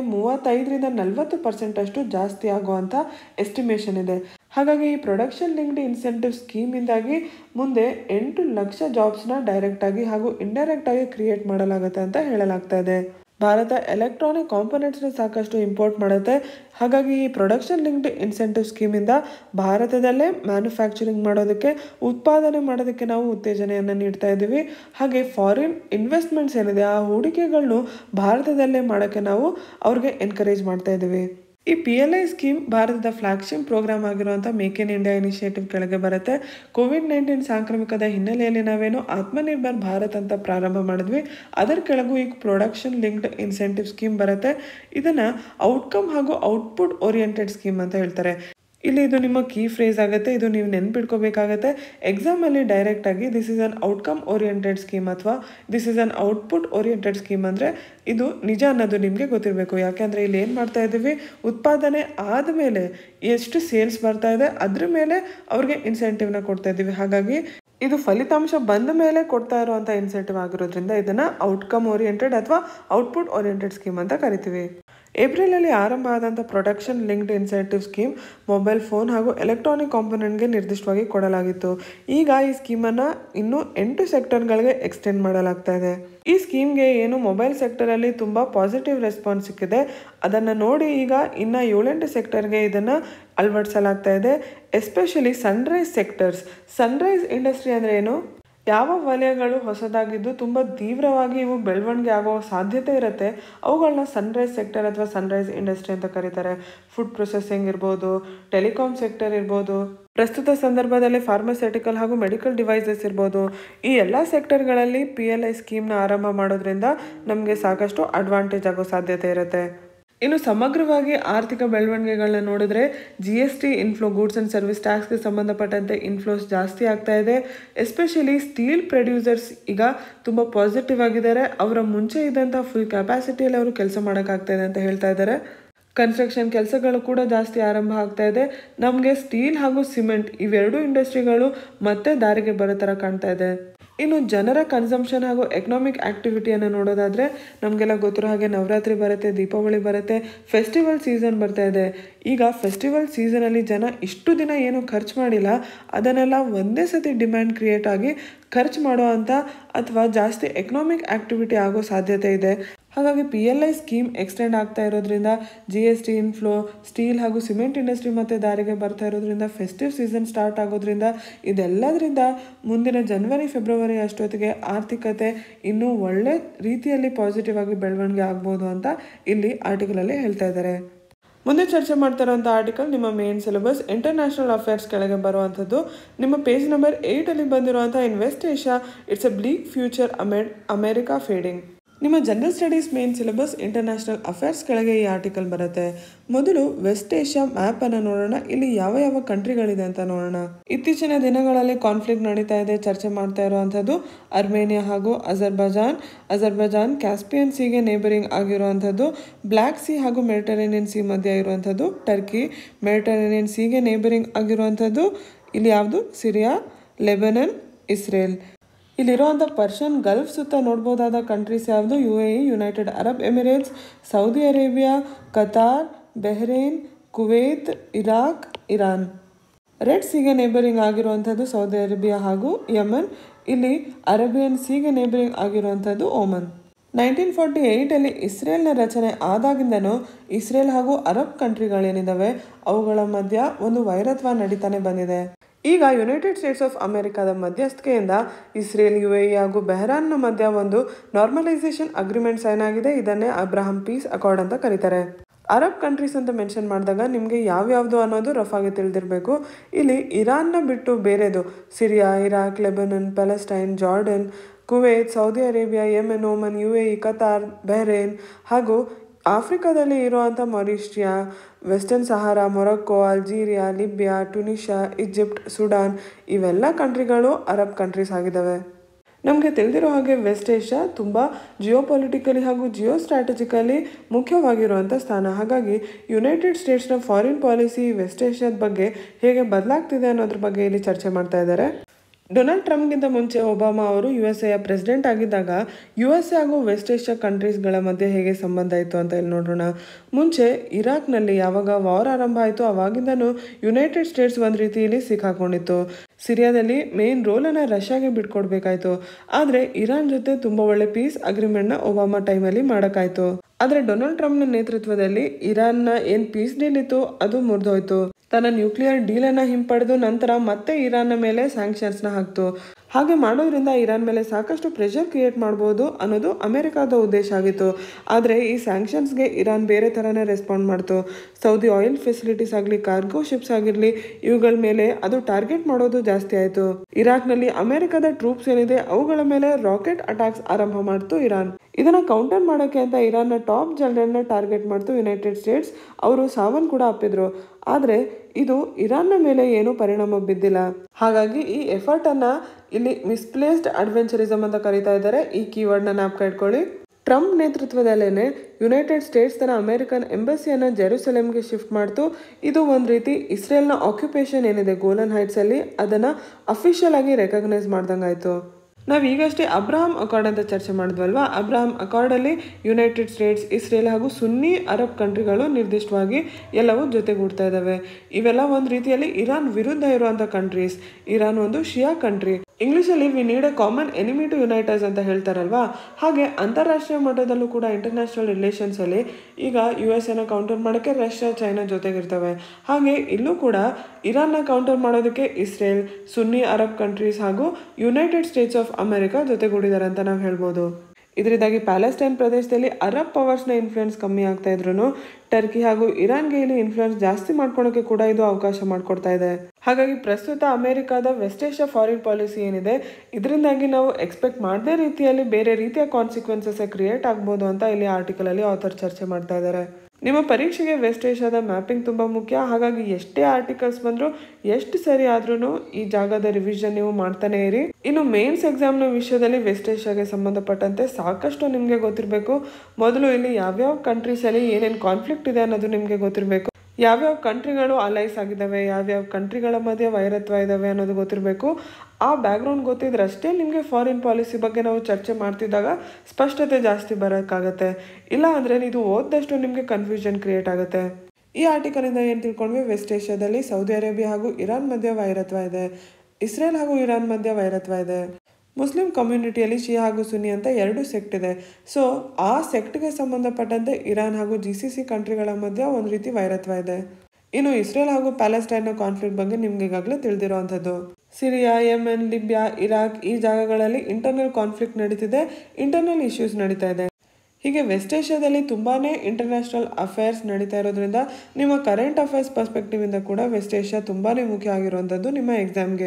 35-40% ಅಷ್ಟು ಜಾಸ್ತಿ ಆಗುವಂಥ ಎಸ್ಟಿಮೇಷನ್ ಇದೆ. ಹಾಗಾಗಿ ಈ ಪ್ರೊಡಕ್ಷನ್ ಲಿಂಕ್ಡ್ ಇನ್ಸೆಂಟಿವ್ ಸ್ಕೀಮಿಂದಾಗಿ ಮುಂದೆ 8 ಲಕ್ಷ ಜಾಬ್ಸ್ನ ಡೈರೆಕ್ಟಾಗಿ ಹಾಗೂ ಇಂಡೈರೆಕ್ಟಾಗಿ ಕ್ರಿಯೇಟ್ ಮಾಡಲಾಗುತ್ತೆ ಅಂತ ಹೇಳಲಾಗ್ತಾ ಇದೆ. ಭಾರತ ಎಲೆಕ್ಟ್ರಾನಿಕ್ ಕಾಂಪೊನೆಂಟ್ಸ್ನ ಸಾಕಷ್ಟು ಇಂಪೋರ್ಟ್ ಮಾಡುತ್ತೆ. ಹಾಗಾಗಿ ಈ ಪ್ರೊಡಕ್ಷನ್ ಲಿಂಕ್ಡ್ ಇನ್ಸೆಂಟಿವ್ ಸ್ಕೀಮಿಂದ ಭಾರತದಲ್ಲೇ ಮ್ಯಾನುಫ್ಯಾಕ್ಚರಿಂಗ್ ಮಾಡೋದಕ್ಕೆ ಉತ್ಪಾದನೆ ಮಾಡೋದಕ್ಕೆ ನಾವು ಉತ್ತೇಜನೆಯನ್ನು ನೀಡ್ತಾ ಇದ್ದೀವಿ. ಹಾಗೆ ಫಾರಿನ್ ಇನ್ವೆಸ್ಟ್ಮೆಂಟ್ಸ್ ಏನಿದೆ ಆ ಹೂಡಿಕೆಗಳನ್ನು ಭಾರತದಲ್ಲೇ ಮಾಡೋಕ್ಕೆ ನಾವು ಅವ್ರಿಗೆ ಎನ್ಕರೇಜ್ ಮಾಡ್ತಾ ಇದ್ದೀವಿ. ಈ PLI ಸ್ಕೀಮ್ ಭಾರತದ ಫ್ಲಾಗ್ಶಿಪ್ ಪ್ರೋಗ್ರಾಮ್ ಆಗಿರುವಂಥ ಮೇಕ್ ಇನ್ ಇಂಡಿಯಾ ಇನಿಷಿಯೇಟಿವ್ ಕೆಳಗೆ ಬರುತ್ತೆ. ಕೋವಿಡ್-19 ಸಾಂಕ್ರಾಮಿಕದ ಹಿನ್ನೆಲೆಯಲ್ಲಿ ನಾವೇನು ಆತ್ಮನಿರ್ಭರ್ ಭಾರತ್ ಅಂತ ಪ್ರಾರಂಭ ಮಾಡಿದ್ವಿ, ಅದರ ಕೆಳಗೂ ಈಗ ಪ್ರೊಡಕ್ಷನ್ ಲಿಂಕ್ಡ್ ಇನ್ಸೆಂಟಿವ್ ಸ್ಕೀಮ್ ಬರುತ್ತೆ. ಇದನ್ನು ಔಟ್ಕಮ್ ಹಾಗೂ ಔಟ್ಪುಟ್ ಓರಿಯೆಂಟೆಡ್ ಸ್ಕೀಮ್ ಅಂತ ಹೇಳ್ತಾರೆ. ಇಲ್ಲಿ ಇದು ನಿಮ್ಮ ಕೀ ಫ್ರೇಸ್ ಆಗುತ್ತೆ, ಇದು ನೀವು ನೆನ್ಪಿಟ್ಕೋಬೇಕಾಗತ್ತೆ. ಎಕ್ಸಾಮಲ್ಲಿ ಡೈರೆಕ್ಟಾಗಿ this is an outcome oriented scheme ಅಥವಾ this is an output oriented scheme ಅಂದರೆ ಇದು ನಿಜ ಅನ್ನೋದು ನಿಮಗೆ ಗೊತ್ತಿರಬೇಕು. ಯಾಕೆಂದರೆ ಇಲ್ಲಿ ಏನು ಮಾಡ್ತಾ ಇದ್ದೀವಿ, ಉತ್ಪಾದನೆ ಆದಮೇಲೆ ಎಷ್ಟು ಸೇಲ್ಸ್ ಬರ್ತಾ ಇದೆ ಅದ್ರ ಮೇಲೆ ಅವ್ರಿಗೆ ಇನ್ಸೆಂಟಿವ್ನ ಕೊಡ್ತಾ ಇದ್ದೀವಿ. ಹಾಗಾಗಿ ಇದು ಫಲಿತಾಂಶ ಬಂದ ಮೇಲೆ ಕೊಡ್ತಾ ಇರುವಂಥ ಇನ್ಸೆಂಟಿವ್ ಆಗಿರೋದ್ರಿಂದ ಇದನ್ನು ಔಟ್ಕಮ್ ಓರಿಯೆಂಟೆಡ್ ಅಥವಾ ಔಟ್ಪುಟ್ ಓರಿಯೆಂಟೆಡ್ ಸ್ಕೀಮ್ ಅಂತ ಕರಿತೀವಿ. ಏಪ್ರಿಲಲ್ಲಿ ಆರಂಭ ಆದಂಥ production linked incentive scheme mobile phone ಹಾಗೂ ಎಲೆಕ್ಟ್ರಾನಿಕ್ ಕಾಂಪೊನೆಂಟ್ಗೆ ನಿರ್ದಿಷ್ಟವಾಗಿ ಕೊಡಲಾಗಿತ್ತು. ಈಗ ಈ ಸ್ಕೀಮನ್ನು ಇನ್ನೂ 8 ಸೆಕ್ಟರ್ಗಳಿಗೆ ಎಕ್ಸ್ಟೆಂಡ್ ಮಾಡಲಾಗ್ತಾ ಇದೆ. ಈ ಸ್ಕೀಮ್ಗೆ ಏನು ಮೊಬೈಲ್ ಸೆಕ್ಟರಲ್ಲಿ ತುಂಬ ಪಾಸಿಟಿವ್ ರೆಸ್ಪಾನ್ಸ್ ಸಿಕ್ಕಿದೆ, ಅದನ್ನು ನೋಡಿ ಈಗ ಇನ್ನು 7-8 ಸೆಕ್ಟರ್ಗೆ ಇದನ್ನು ಅಳವಡಿಸಲಾಗ್ತಾ ಇದೆ. Especially sunrise sectors. Sunrise industry ಅಂದರೆ ಏನು, ಯಾವ ವಲಯಗಳು ಹೊಸದಾಗಿದ್ದು ತುಂಬ ತೀವ್ರವಾಗಿ ಇವು ಬೆಳವಣಿಗೆ ಆಗೋ ಸಾಧ್ಯತೆ ಇರುತ್ತೆ ಅವುಗಳನ್ನ ಸನ್ರೈಸ್ ಸೆಕ್ಟರ್ ಅಥವಾ ಸನ್ರೈಸ್ ಇಂಡಸ್ಟ್ರಿ ಅಂತ ಕರೀತಾರೆ. ಫುಡ್ ಪ್ರೊಸೆಸಿಂಗ್ ಇರ್ಬೋದು, ಟೆಲಿಕಾಂ ಸೆಕ್ಟರ್ ಇರ್ಬೋದು, ಪ್ರಸ್ತುತ ಸಂದರ್ಭದಲ್ಲಿ ಫಾರ್ಮಾಸ್ಯೂಟಿಕಲ್ ಹಾಗೂ ಮೆಡಿಕಲ್ ಡಿವೈಸಸ್ ಇರ್ಬೋದು. ಈ ಎಲ್ಲ ಸೆಕ್ಟರ್ಗಳಲ್ಲಿ PLI ಸ್ಕೀಮ್ನ ಆರಂಭ ಮಾಡೋದ್ರಿಂದ ನಮಗೆ ಸಾಕಷ್ಟು ಅಡ್ವಾಂಟೇಜ್ ಆಗೋ ಸಾಧ್ಯತೆ ಇರುತ್ತೆ. ಇನ್ನು ಸಮಗ್ರವಾಗಿ ಆರ್ಥಿಕ ಬೆಳವಣಿಗೆಗಳನ್ನ ನೋಡಿದ್ರೆ GST inflow, goods and service ಟ್ಯಾಕ್ಸ್ಗೆ ಸಂಬಂಧಪಟ್ಟಂತೆ ಇನ್ಫ್ಲೋಸ್ ಜಾಸ್ತಿ ಆಗ್ತಾ ಇದೆ. ಎಸ್ಪೆಷಲಿ ಸ್ಟೀಲ್ ಪ್ರೊಡ್ಯೂಸರ್ಸ್ ಈಗ ತುಂಬ ಪಾಸಿಟಿವ್ ಆಗಿದ್ದಾರೆ. ಅವರ ಮುಂಚೆ ಇದ್ದಂಥ ಫುಲ್ ಕೆಪಾಸಿಟಿಯಲ್ಲಿ ಅವರು ಕೆಲಸ ಮಾಡೋಕ್ಕಾಗ್ತಾ ಇದೆ ಅಂತ ಹೇಳ್ತಾ ಇದ್ದಾರೆ. ಕನ್ಸ್ಟ್ರಕ್ಷನ್ ಕೆಲಸಗಳು ಕೂಡ ಜಾಸ್ತಿ ಆರಂಭ ಆಗ್ತಾ ಇದೆ. ನಮಗೆ ಸ್ಟೀಲ್ ಹಾಗೂ ಸಿಮೆಂಟ್ ಇವೆರಡು ಇಂಡಸ್ಟ್ರಿಗಳು ಮತ್ತೆ ದಾರಿಗೆ ಬರೋ ಥರ ಕಾಣ್ತಾ ಇದೆ. ಇನ್ನು ಜನರ ಕನ್ಸಂಪ್ಷನ್ ಹಾಗೂ ಎಕನಾಮಿಕ್ ಆ್ಯಕ್ಟಿವಿಟಿಯನ್ನು ನೋಡೋದಾದರೆ ನಮಗೆಲ್ಲ ಗೊತ್ತಿರೋ ಹಾಗೆ ನವರಾತ್ರಿ ಬರುತ್ತೆ, ದೀಪಾವಳಿ ಬರುತ್ತೆ, ಫೆಸ್ಟಿವಲ್ ಸೀಸನ್ ಬರ್ತಾ ಇದೆ. ಈಗ ಫೆಸ್ಟಿವಲ್ ಸೀಸನಲ್ಲಿ ಜನ ಇಷ್ಟು ದಿನ ಏನು ಖರ್ಚು ಮಾಡಿಲ್ಲ ಅದನ್ನೆಲ್ಲ ಒಂದೇ ಸತಿ ಡಿಮ್ಯಾಂಡ್ ಕ್ರಿಯೇಟ್ ಆಗಿ ಖರ್ಚು ಮಾಡೋ ಅಂಥ ಅಥವಾ ಜಾಸ್ತಿ ಎಕನಾಮಿಕ್ ಆ್ಯಕ್ಟಿವಿಟಿ ಆಗೋ ಸಾಧ್ಯತೆ ಇದೆ. ಹಾಗಾಗಿ PLI ಸ್ಕೀಮ್ ಎಕ್ಸ್ಟೆಂಡ್ ಆಗ್ತಾ ಇರೋದ್ರಿಂದ GST ಇನ್ಫ್ಲೋ, ಸ್ಟೀಲ್ ಹಾಗೂ ಸಿಮೆಂಟ್ ಇಂಡಸ್ಟ್ರಿ ಮತ್ತೆ ದಾರಿಗೆ ಬರ್ತಾ ಇರೋದ್ರಿಂದ ಫೆಸ್ಟಿವ್ ಸೀಸನ್ ಸ್ಟಾರ್ಟ್ ಆಗೋದ್ರಿಂದ ಇದೆಲ್ಲದರಿಂದ ಮುಂದಿನ ಜನವರಿ-ಫೆಬ್ರವರಿ ಅಷ್ಟೊತ್ತಿಗೆ ಆರ್ಥಿಕತೆ ಇನ್ನೂ ಒಳ್ಳೆ ರೀತಿಯಲ್ಲಿ ಪಾಸಿಟಿವ್ ಆಗಿ ಬೆಳವಣಿಗೆ ಆಗ್ಬೋದು ಅಂತ ಇಲ್ಲಿ ಆರ್ಟಿಕಲಲ್ಲಿ ಹೇಳ್ತಾ ಇದ್ದಾರೆ. ಮುಂದೆ ಚರ್ಚೆ ಮಾಡ್ತಾ ಇರೋಂಥ ಆರ್ಟಿಕಲ್ ನಿಮ್ಮ ಮೇನ್ ಸಿಲೆಬಸ್ ಇಂಟರ್ನ್ಯಾಷನಲ್ ಅಫೇರ್ಸ್ ಕೆಳಗೆ ಬರುವಂಥದ್ದು. ನಿಮ್ಮ ಪೇಜ್ ನಂಬರ್ 8ಅಲ್ಲಿ ಬಂದಿರುವಂಥ in West Asia it's a bleak future America fading. ನಿಮ್ಮ general studies main syllabus international affairs ಕೆಳಗೆ ಈ ಆರ್ಟಿಕಲ್ ಬರುತ್ತೆ. ಮೊದಲು ವೆಸ್ಟ್ ಏಷ್ಯಾ ಮ್ಯಾಪ್ ಅನ್ನು ನೋಡೋಣ. ಇಲ್ಲಿ ಯಾವ ಯಾವ ಕಂಟ್ರಿಗಳಿದೆ ಅಂತ ನೋಡೋಣ. ಇತ್ತೀಚಿನ ದಿನಗಳಲ್ಲಿ ಕಾನ್ಫ್ಲಿಕ್ಟ್ ನಡೀತಾ ಇದೆ. ಚರ್ಚೆ ಮಾಡ್ತಾ ಇರುವಂಥದ್ದು ಅರ್ಮೇನಿಯಾ ಹಾಗೂ ಅಜರ್ಬೈಜಾನ್ ಕ್ಯಾಸ್ಪಿಯನ್ ಸೀಗೆ ನೇಬರಿಂಗ್ ಆಗಿರುವಂಥದ್ದು. ಬ್ಲ್ಯಾಕ್ ಸಿ ಹಾಗೂ ಮೆಡಿಟರೇನಿಯನ್ ಸಿ ಮಧ್ಯೆ ಇರುವಂಥದ್ದು ಟರ್ಕಿ. ಮೆಡಿಟರೇನಿಯನ್ ಸಿಗೆ ನೇಬರಿಂಗ್ ಆಗಿರುವಂಥದ್ದು ಇಲ್ಲಿ ಯಾವುದು, ಸಿರಿಯಾ, ಲೆಬನನ್, ಇಸ್ರೇಲ್. ಇಲ್ಲಿರುವಂಥ ಪರ್ಷಿಯನ್ ಗಲ್ಫ್ ಸುತ್ತ ನೋಡ್ಬೋದಾದ ಕಂಟ್ರೀಸ್ ಯಾವುದು, UAE, United Arab Emirates, Saudi Arabia, Qatar, Bahrain, Kuwait, Iraq, Iran. Red ಸೀಗೆ ನೇಬರಿಂಗ್ ಆಗಿರುವಂಥದ್ದು ಸೌದಿ ಅರೇಬಿಯಾ ಹಾಗೂ ಯಮನ್. ಇಲ್ಲಿ ಅರೇಬಿಯನ್ ಸೀಗೆ ನೇಬರಿಂಗ್ ಆಗಿರುವಂಥದ್ದು ಓಮನ್. 1948ಅಲ್ಲಿ ಇಸ್ರೇಲ್ನ ರಚನೆ ಆದಾಗಿಂದನೂ ಇಸ್ರೇಲ್ ಹಾಗೂ ಅರಬ್ ಕಂಟ್ರಿಗಳೇನಿದ್ದಾವೆ ಅವುಗಳ ಮಧ್ಯ ಒಂದು ವೈರತ್ವ ನಡೀತಾನೆ ಬಂದಿದೆ. ಈಗ ಯುನೈಟೆಡ್ ಸ್ಟೇಟ್ಸ್ ಆಫ್ ಅಮೆರಿಕಾದ ಮಧ್ಯಸ್ಥಿಕೆಯಿಂದ ಇಸ್ರೇಲ್, UAE ಹಾಗೂ ಬೆಹ್ರಾನ್ನ ಮಧ್ಯ ಒಂದು ನಾರ್ಮಲೈಸೇಷನ್ ಅಗ್ರಿಮೆಂಟ್ ಸೈನ್ ಆಗಿದೆ. ಇದನ್ನೇ ಅಬ್ರಹಾಂ ಪೀಸ್ ಅಕಾರ್ಡ್ ಅಂತ ಕರೀತಾರೆ. ಅರಬ್ ಕಂಟ್ರೀಸ್ ಅಂತ ಮೆನ್ಷನ್ ಮಾಡಿದಾಗ ನಿಮಗೆ ಯಾವ್ಯಾವುದು ಅನ್ನೋದು ರಫ್ ಆಗಿ ತಿಳಿದಿರಬೇಕು. ಇಲ್ಲಿ ಇರಾನ್ನ ಬಿಟ್ಟು ಬೇರೆದು Syria, Iraq, Lebanon, Palestine, Jordan, Kuwait, Saudi Arabia, Yemen, Oman, UAE, Qatar, Bahrain ಹಾಗೂ ಆಫ್ರಿಕಾದಲ್ಲಿ ಇರುವಂಥ Mauritania, Western Sahara, Morocco, Algeria, Libya, Tunisia, Egypt, Sudan ಇವೆಲ್ಲ ಕಂಟ್ರಿಗಳು ಅರಬ್ ಕಂಟ್ರೀಸ್ ಆಗಿದ್ದಾವೆ. ನಮಗೆ ತಿಳಿದಿರೋ ಹಾಗೆ ವೆಸ್ಟ್ ಏಷ್ಯಾ ತುಂಬ ಜಿಯೋಪೊಲಿಟಿಕಲಿ ಹಾಗೂ ಜಿಯೋ ಸ್ಟ್ರಾಟಜಿಕಲಿ ಮುಖ್ಯವಾಗಿರುವಂಥ ಸ್ಥಾನ. ಹಾಗಾಗಿ ಯುನೈಟೆಡ್ ಸ್ಟೇಟ್ಸ್ನ ಫಾರಿನ್ ಪಾಲಿಸಿ ವೆಸ್ಟ್ ಏಷ್ಯಾದ ಬಗ್ಗೆ ಹೇಗೆ ಬದಲಾಗ್ತಿದೆ ಅನ್ನೋದ್ರ ಬಗ್ಗೆ ಇಲ್ಲಿ ಚರ್ಚೆ ಮಾಡ್ತಾ ಇದ್ದಾರೆ. ಡೊನಾಲ್ಡ್ ಟ್ರಂಪ್ಗಿಂತ ಮುಂಚೆ ಒಬಾಮಾ ಅವರು USA ಪ್ರೆಸಿಡೆಂಟ್ ಆಗಿದ್ದಾಗ USA ಹಾಗೂ ವೆಸ್ಟ್ ಏಷ್ಯಾ ಕಂಟ್ರೀಸ್ಗಳ ಮಧ್ಯೆ ಹೇಗೆ ಸಂಬಂಧ ಇತ್ತು ಅಂತ ಇಲ್ಲಿ ನೋಡೋಣ. ಮುಂಚೆ ಇರಾಕ್ನಲ್ಲಿ ಯಾವಾಗ ವಾರ್ ಆರಂಭ ಆಯಿತು ಅವಾಗಿಂದನೂ ಯುನೈಟೆಡ್ ಸ್ಟೇಟ್ಸ್ ಒಂದು ರೀತಿಯಲ್ಲಿ ಸಿಕ್ಕಾಕೊಂಡಿತ್ತು. ಸಿರಿಯಾದಲ್ಲಿ ಮೇನ್ ರೋಲನ್ನು ರಷ್ಯಾಗೆ ಬಿಟ್ಕೊಡ್ಬೇಕಾಯ್ತು. ಆದರೆ ಇರಾನ್ ಜೊತೆ ತುಂಬ ಒಳ್ಳೆ ಪೀಸ್ ಅಗ್ರಿಮೆಂಟ್ನ ಒಬಾಮಾ ಟೈಮಲ್ಲಿ ಮಾಡೋಕ್ಕಾಯ್ತು. ಆದರೆ ಡೊನಾಲ್ಡ್ ಟ್ರಂಪ್ನ ನೇತೃತ್ವದಲ್ಲಿ ಇರಾನ್ನ ಏನು ಪೀಸ್ ಡೀಲ್ ಇತ್ತು ಅದು ಮುರಿದೋಯ್ತು. ತನ್ನ ನ್ಯೂಕ್ಲಿಯರ್ ಡೀಲನ್ನು ಹಿಂಪಡೆದು ನಂತರ ಮತ್ತೆ ಇರಾನ್ನ ಮೇಲೆ ಸ್ಯಾಂಕ್ಷನ್ಸ್ನ ಹಾಕ್ತು. ಹಾಗೆ ಮಾಡೋದ್ರಿಂದ ಇರಾನ್ ಮೇಲೆ ಸಾಕಷ್ಟು ಪ್ರೆಷರ್ ಕ್ರಿಯೇಟ್ ಮಾಡ್ಬೋದು ಅನ್ನೋದು ಅಮೆರಿಕಾದ ಉದ್ದೇಶ ಆಗಿತ್ತು. ಆದರೆ ಈ ಸ್ಯಾಂಕ್ಷನ್ಸ್ಗೆ ಇರಾನ್ ಬೇರೆ ಥರನೇ ರೆಸ್ಪಾಂಡ್ ಮಾಡ್ತು. ಸೌದಿ ಆಯಿಲ್ ಫೆಸಿಲಿಟೀಸ್ ಆಗಲಿ, ಕಾರ್ಗೋ ಶಿಪ್ಸ್ ಆಗಿರಲಿ, ಇವುಗಳ ಮೇಲೆ ಅದು ಟಾರ್ಗೆಟ್ ಮಾಡೋದು ಜಾಸ್ತಿ ಆಯಿತು. ಇರಾಕ್ನಲ್ಲಿ ಅಮೆರಿಕದ ಟ್ರೂಪ್ಸ್ ಏನಿದೆ ಅವುಗಳ ಮೇಲೆ ರಾಕೆಟ್ ಅಟ್ಯಾಕ್ಸ್ ಆರಂಭ ಮಾಡ್ತು ಇರಾನ್. ಇದನ್ನ ಕೌಂಟರ್ ಮಾಡೋಕ್ಕೆ ಅಂತ ಇರಾನ್ನ ಟಾಪ್ ಜನರಲ್ನ ಟಾರ್ಗೆಟ್ ಮಾಡ್ತು ಯುನೈಟೆಡ್ ಸ್ಟೇಟ್ಸ್. ಅವರು ಸಾವನ್ ಕೂಡ ಅಪ್ಪಿದ್ರು. ಆದರೆ ಇದು ಇರಾನ್ನ ಮೇಲೆ ಏನೂ ಪರಿಣಾಮ ಬಿದ್ದಿಲ್ಲ. ಹಾಗಾಗಿ ಈ ಎಫರ್ಟನ್ನು ಇಲ್ಲಿ ಮಿಸ್ಪ್ಲೇಸ್ಡ್ ಅಡ್ವೆಂಚರಿಸಮ್ ಅಂತ ಕರೀತಾ ಇದ್ದಾರೆ. ಈ ಕೀವರ್ಡ್ನ ಜ್ಞಾಪಕ ಇಟ್ಕೊಳ್ಳಿ. ಟ್ರಂಪ್ ನೇತೃತ್ವದಲ್ಲೇ ಯುನೈಟೆಡ್ ಸ್ಟೇಟ್ಸ್ ತನ್ನ ಅಮೆರಿಕನ್ ಎಂಬಸಿಯನ್ನು ಜೆರೂಸಲೆಮ್ಗೆ ಶಿಫ್ಟ್ ಮಾಡ್ತು. ಇದು ಒಂದು ರೀತಿ ಇಸ್ರೇಲ್ನ ಆಕ್ಯುಪೇಷನ್ ಏನಿದೆ ಗೋಲನ್ ಹೈಟ್ಸಲ್ಲಿ ಅದನ್ನು ಅಫಿಷಿಯಲ್ ಆಗಿ ರೆಕಗ್ನೈಸ್ ಮಾಡ್ದಂಗಾಯಿತು. ನಾವು ಈಗಷ್ಟೇ ಅಬ್ರಹಾಂ ಅಕಾರ್ಡ್ ಅಂತ ಚರ್ಚೆ ಮಾಡಿದ್ವಲ್ವಾ. ಅಬ್ರಹಾಂ ಅಕಾರ್ಡಲ್ಲಿ ಯುನೈಟೆಡ್ ಸ್ಟೇಟ್ಸ್, ಇಸ್ರೇಲ್ ಹಾಗೂ ಸುನ್ನಿ ಅರಬ್ ಕಂಟ್ರಿಗಳು ನಿರ್ದಿಷ್ಟವಾಗಿ ಎಲ್ಲವೂ ಜೊತೆಗೂಡ್ತಾ ಇದ್ದಾವೆ. ಇವೆಲ್ಲ ಒಂದು ರೀತಿಯಲ್ಲಿ ಇರಾನ್ ವಿರುದ್ಧ ಇರುವಂಥ ಕಂಟ್ರೀಸ್. ಇರಾನ್ ಒಂದು ಶಿಯಾ ಕಂಟ್ರಿ. ಇಂಗ್ಲೀಷಲ್ಲಿ we need a common enemy to unite us ಅಂತ ಹೇಳ್ತಾರಲ್ವಾ. ಹಾಗೆ ಅಂತಾರಾಷ್ಟ್ರೀಯ ಮಟ್ಟದಲ್ಲೂ ಕೂಡ ಇಂಟರ್ನ್ಯಾಷನಲ್ ರಿಲೇಷನ್ಸಲ್ಲಿ ಈಗ USA ಕೌಂಟರ್ ಮಾಡೋಕ್ಕೆ ರಷ್ಯಾ, ಚೈನಾ ಜೊತೆಗಿರ್ತವೆ. ಹಾಗೆ ಇಲ್ಲೂ ಕೂಡ ಇರಾನ್ನ ಕೌಂಟರ್ ಮಾಡೋದಕ್ಕೆ ಇಸ್ರೇಲ್, ಸುನ್ನಿ ಅರಬ್ ಕಂಟ್ರೀಸ್ ಹಾಗೂ ಯುನೈಟೆಡ್ ಸ್ಟೇಟ್ಸ್ ಆಫ್ ಅಮೆರಿಕಾ ಜೊತೆಗೂಡಿದ್ದಾರೆ ಅಂತ ನಾವು ಹೇಳ್ಬೋದು. ಇದರಿಂದಾಗಿ ಪ್ಯಾಲೆಸ್ಟೈನ್ ಪ್ರದೇಶದಲ್ಲಿ ಅರಬ್ ಪವರ್ಸ್ನ ಇನ್ಫ್ಲುಯೆನ್ಸ್ ಕಮ್ಮಿ ಆಗ್ತಾ ಇದ್ರು ಟರ್ಕಿ ಹಾಗೂ ಇರಾನ್ಗೆ ಇಲ್ಲಿ ಇನ್ಫ್ಲುಯೆನ್ಸ್ ಜಾಸ್ತಿ ಮಾಡ್ಕೊಳ್ಳೋಕೆ ಕೂಡ ಇದು ಅವಕಾಶ ಮಾಡಿಕೊಡ್ತಾ ಇದೆ. ಹಾಗಾಗಿ ಪ್ರಸ್ತುತ ಅಮೆರಿಕಾದ ವೆಸ್ಟ್ ಏಷ್ಯಾ ಫಾರಿನ್ ಪಾಲಿಸಿ ಏನಿದೆ ಇದರಿಂದಾಗಿ ನಾವು ಎಕ್ಸ್ಪೆಕ್ಟ್ ಮಾಡದೇ ರೀತಿಯಲ್ಲಿ ಬೇರೆ ರೀತಿಯ ಕಾನ್ಸಿಕ್ವೆನ್ಸಸ್ ಕ್ರಿಯೇಟ್ ಆಗ್ಬೋದು ಅಂತ ಇಲ್ಲಿ ಆರ್ಟಿಕಲಲ್ಲಿ ಆಥರ್ ಚರ್ಚೆ ಮಾಡ್ತಾ ಇದ್ದಾರೆ. ನಿಮ್ಮ ಪರೀಕ್ಷೆಗೆ ವೆಸ್ಟ್ ಏಷ್ಯಾದ ಮ್ಯಾಪಿಂಗ್ ತುಂಬ ಮುಖ್ಯ. ಹಾಗಾಗಿ ಎಷ್ಟೇ ಆರ್ಟಿಕಲ್ಸ್ ಬಂದರೂ ಎಷ್ಟು ಸರಿ ಆದ್ರೂ ಈ ಜಾಗದ ರಿವಿಷನ್ ನೀವು ಮಾಡ್ತಾನೆ ಇರಿ. ಇನ್ನು ಮೇನ್ಸ್ ಎಕ್ಸಾಮ್ನ ವಿಷಯದಲ್ಲಿ ವೆಸ್ಟ್ ಏಷ್ಯಾಗೆ ಸಂಬಂಧಪಟ್ಟಂತೆ ಸಾಕಷ್ಟು ನಿಮಗೆ ಗೊತ್ತಿರಬೇಕು. ಮೊದಲು ಇಲ್ಲಿ ಯಾವ್ಯಾವ ಕಂಟ್ರೀಸಲ್ಲಿ ಏನೇನು ಕಾನ್ಫ್ಲಿಕ್ಟ್ ಇದೆ ಅನ್ನೋದು ನಿಮಗೆ ಗೊತ್ತಿರಬೇಕು. ಯಾವ್ಯಾವ ಕಂಟ್ರಿಗಳು ಅಲೈಸ್ ಆಗಿದ್ದಾವೆ, ಯಾವ್ಯಾವ ಕಂಟ್ರಿಗಳ ಮಧ್ಯೆ ವೈರತ್ವ ಇದ್ದಾವೆ ಅನ್ನೋದು ಗೊತ್ತಿರಬೇಕು. ಆ ಬ್ಯಾಕ್ಗ್ರೌಂಡ್ ಗೊತ್ತಿದ್ರಷ್ಟೇ ನಿಮಗೆ ಫಾರಿನ್ ಪಾಲಿಸಿ ಬಗ್ಗೆ ನಾವು ಚರ್ಚೆ ಮಾಡ್ತಿದ್ದಾಗ ಸ್ಪಷ್ಟತೆ ಜಾಸ್ತಿ ಬರೋಕ್ಕಾಗತ್ತೆ. ಇಲ್ಲ ಅಂದರೆ ಇದು ಓದ್ದಷ್ಟು ನಿಮಗೆ ಕನ್ಫ್ಯೂಷನ್ ಕ್ರಿಯೇಟ್ ಆಗುತ್ತೆ. ಈ ಆರ್ಟಿಕಲಿಂದ ಏನು ತಿಳ್ಕೊಂಡ್ವಿ? ವೆಸ್ಟ್ ಏಷ್ಯಾದಲ್ಲಿ ಸೌದಿ ಅರೇಬಿಯಾ ಹಾಗೂ ಇರಾನ್ ಮಧ್ಯೆ ವೈರತ್ವ ಇದೆ. ಇಸ್ರೇಲ್ ಹಾಗೂ ಇರಾನ್ ಮಧ್ಯೆ ವೈರತ್ವ ಇದೆ. ಮುಸ್ಲಿಂ ಕಮ್ಯುನಿಟಿಯಲ್ಲಿ ಶಿಯಾ ಹಾಗೂ ಸುನ್ನಿ ಅಂತ 2 ಸೆಕ್ಟ್ ಇದೆ. ಸೊ ಆ ಸೆಕ್ಟ್ಗೆ ಸಂಬಂಧಪಟ್ಟಂತೆ ಇರಾನ್ ಹಾಗೂ GCC ಕಂಟ್ರಿಗಳ ಮಧ್ಯೆ ಒಂದು ರೀತಿ ವೈರತ್ವ ಇದೆ. ಇನ್ನು ಇಸ್ರೇಲ್ ಹಾಗೂ ಪ್ಯಾಲೆಸ್ಟೈನ್ನ ಕಾನ್ಫ್ಲಿಕ್ಟ್ ಬಗ್ಗೆ ನಿಮ್ಗೆ ಈಗಾಗಲೇ ತಿಳಿದಿರುವಂಥದ್ದು. ಸಿರಿಯಾ, ಯೆಮೆನ್, ಲಿಬಿಯಾ, ಇರಾಕ್ ಈ ಜಾಗಗಳಲ್ಲಿ ಇಂಟರ್ನಲ್ ಕಾನ್ಫ್ಲಿಕ್ಟ್ ನಡೀತಿದೆ, ಇಂಟರ್ನಲ್ ಇಶ್ಯೂಸ್ ನಡೀತಾ ಇದೆ. ಹೀಗೆ ವೆಸ್ಟ್ ಏಷ್ಯಾದಲ್ಲಿ ತುಂಬಾ ಇಂಟರ್ನ್ಯಾಷನಲ್ ಅಫೇರ್ಸ್ ನಡೀತಾ ಇರೋದ್ರಿಂದ ನಿಮ್ಮ ಕರೆಂಟ್ ಅಫೇರ್ಸ್ ಪರ್ಸ್ಪೆಕ್ಟಿವಿಂದ ಕೂಡ ವೆಸ್ಟ್ ಏಷ್ಯಾ ತುಂಬಾ ಮುಖ್ಯ ಆಗಿರುವಂಥದ್ದು ನಿಮ್ಮ ಎಕ್ಸಾಮ್ಗೆ.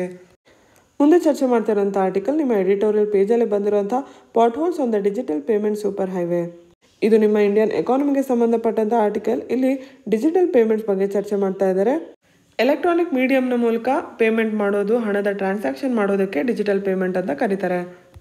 ಮುಂದೆ ಚರ್ಚೆ ಮಾಡ್ತಾ ಇರೋಂಥ ಆರ್ಟಿಕಲ್ ನಿಮ್ಮ ಎಡಿಟೋರಿಯಲ್ ಪೇಜಲ್ಲಿ ಬಂದಿರುವಂಥ potholes on the digital payment super highway. ಇದು ನಿಮ್ಮ ಇಂಡಿಯನ್ ಎಕಾನಮಿಗೆ ಸಂಬಂಧಪಟ್ಟಂಥ ಆರ್ಟಿಕಲ್. ಇಲ್ಲಿ ಡಿಜಿಟಲ್ ಪೇಮೆಂಟ್ಸ್ ಬಗ್ಗೆ ಚರ್ಚೆ ಮಾಡ್ತಾ ಇದ್ದಾರೆ. ಎಲೆಕ್ಟ್ರಾನಿಕ್ ಮೀಡಿಯಂನ ಮೂಲಕ ಪೇಮೆಂಟ್ ಮಾಡೋದು, ಹಣದ ಟ್ರಾನ್ಸಾಕ್ಷನ್ ಮಾಡೋದಕ್ಕೆ ಡಿಜಿಟಲ್ ಪೇಮೆಂಟ್ ಅಂತ ಕರೀತಾರೆ.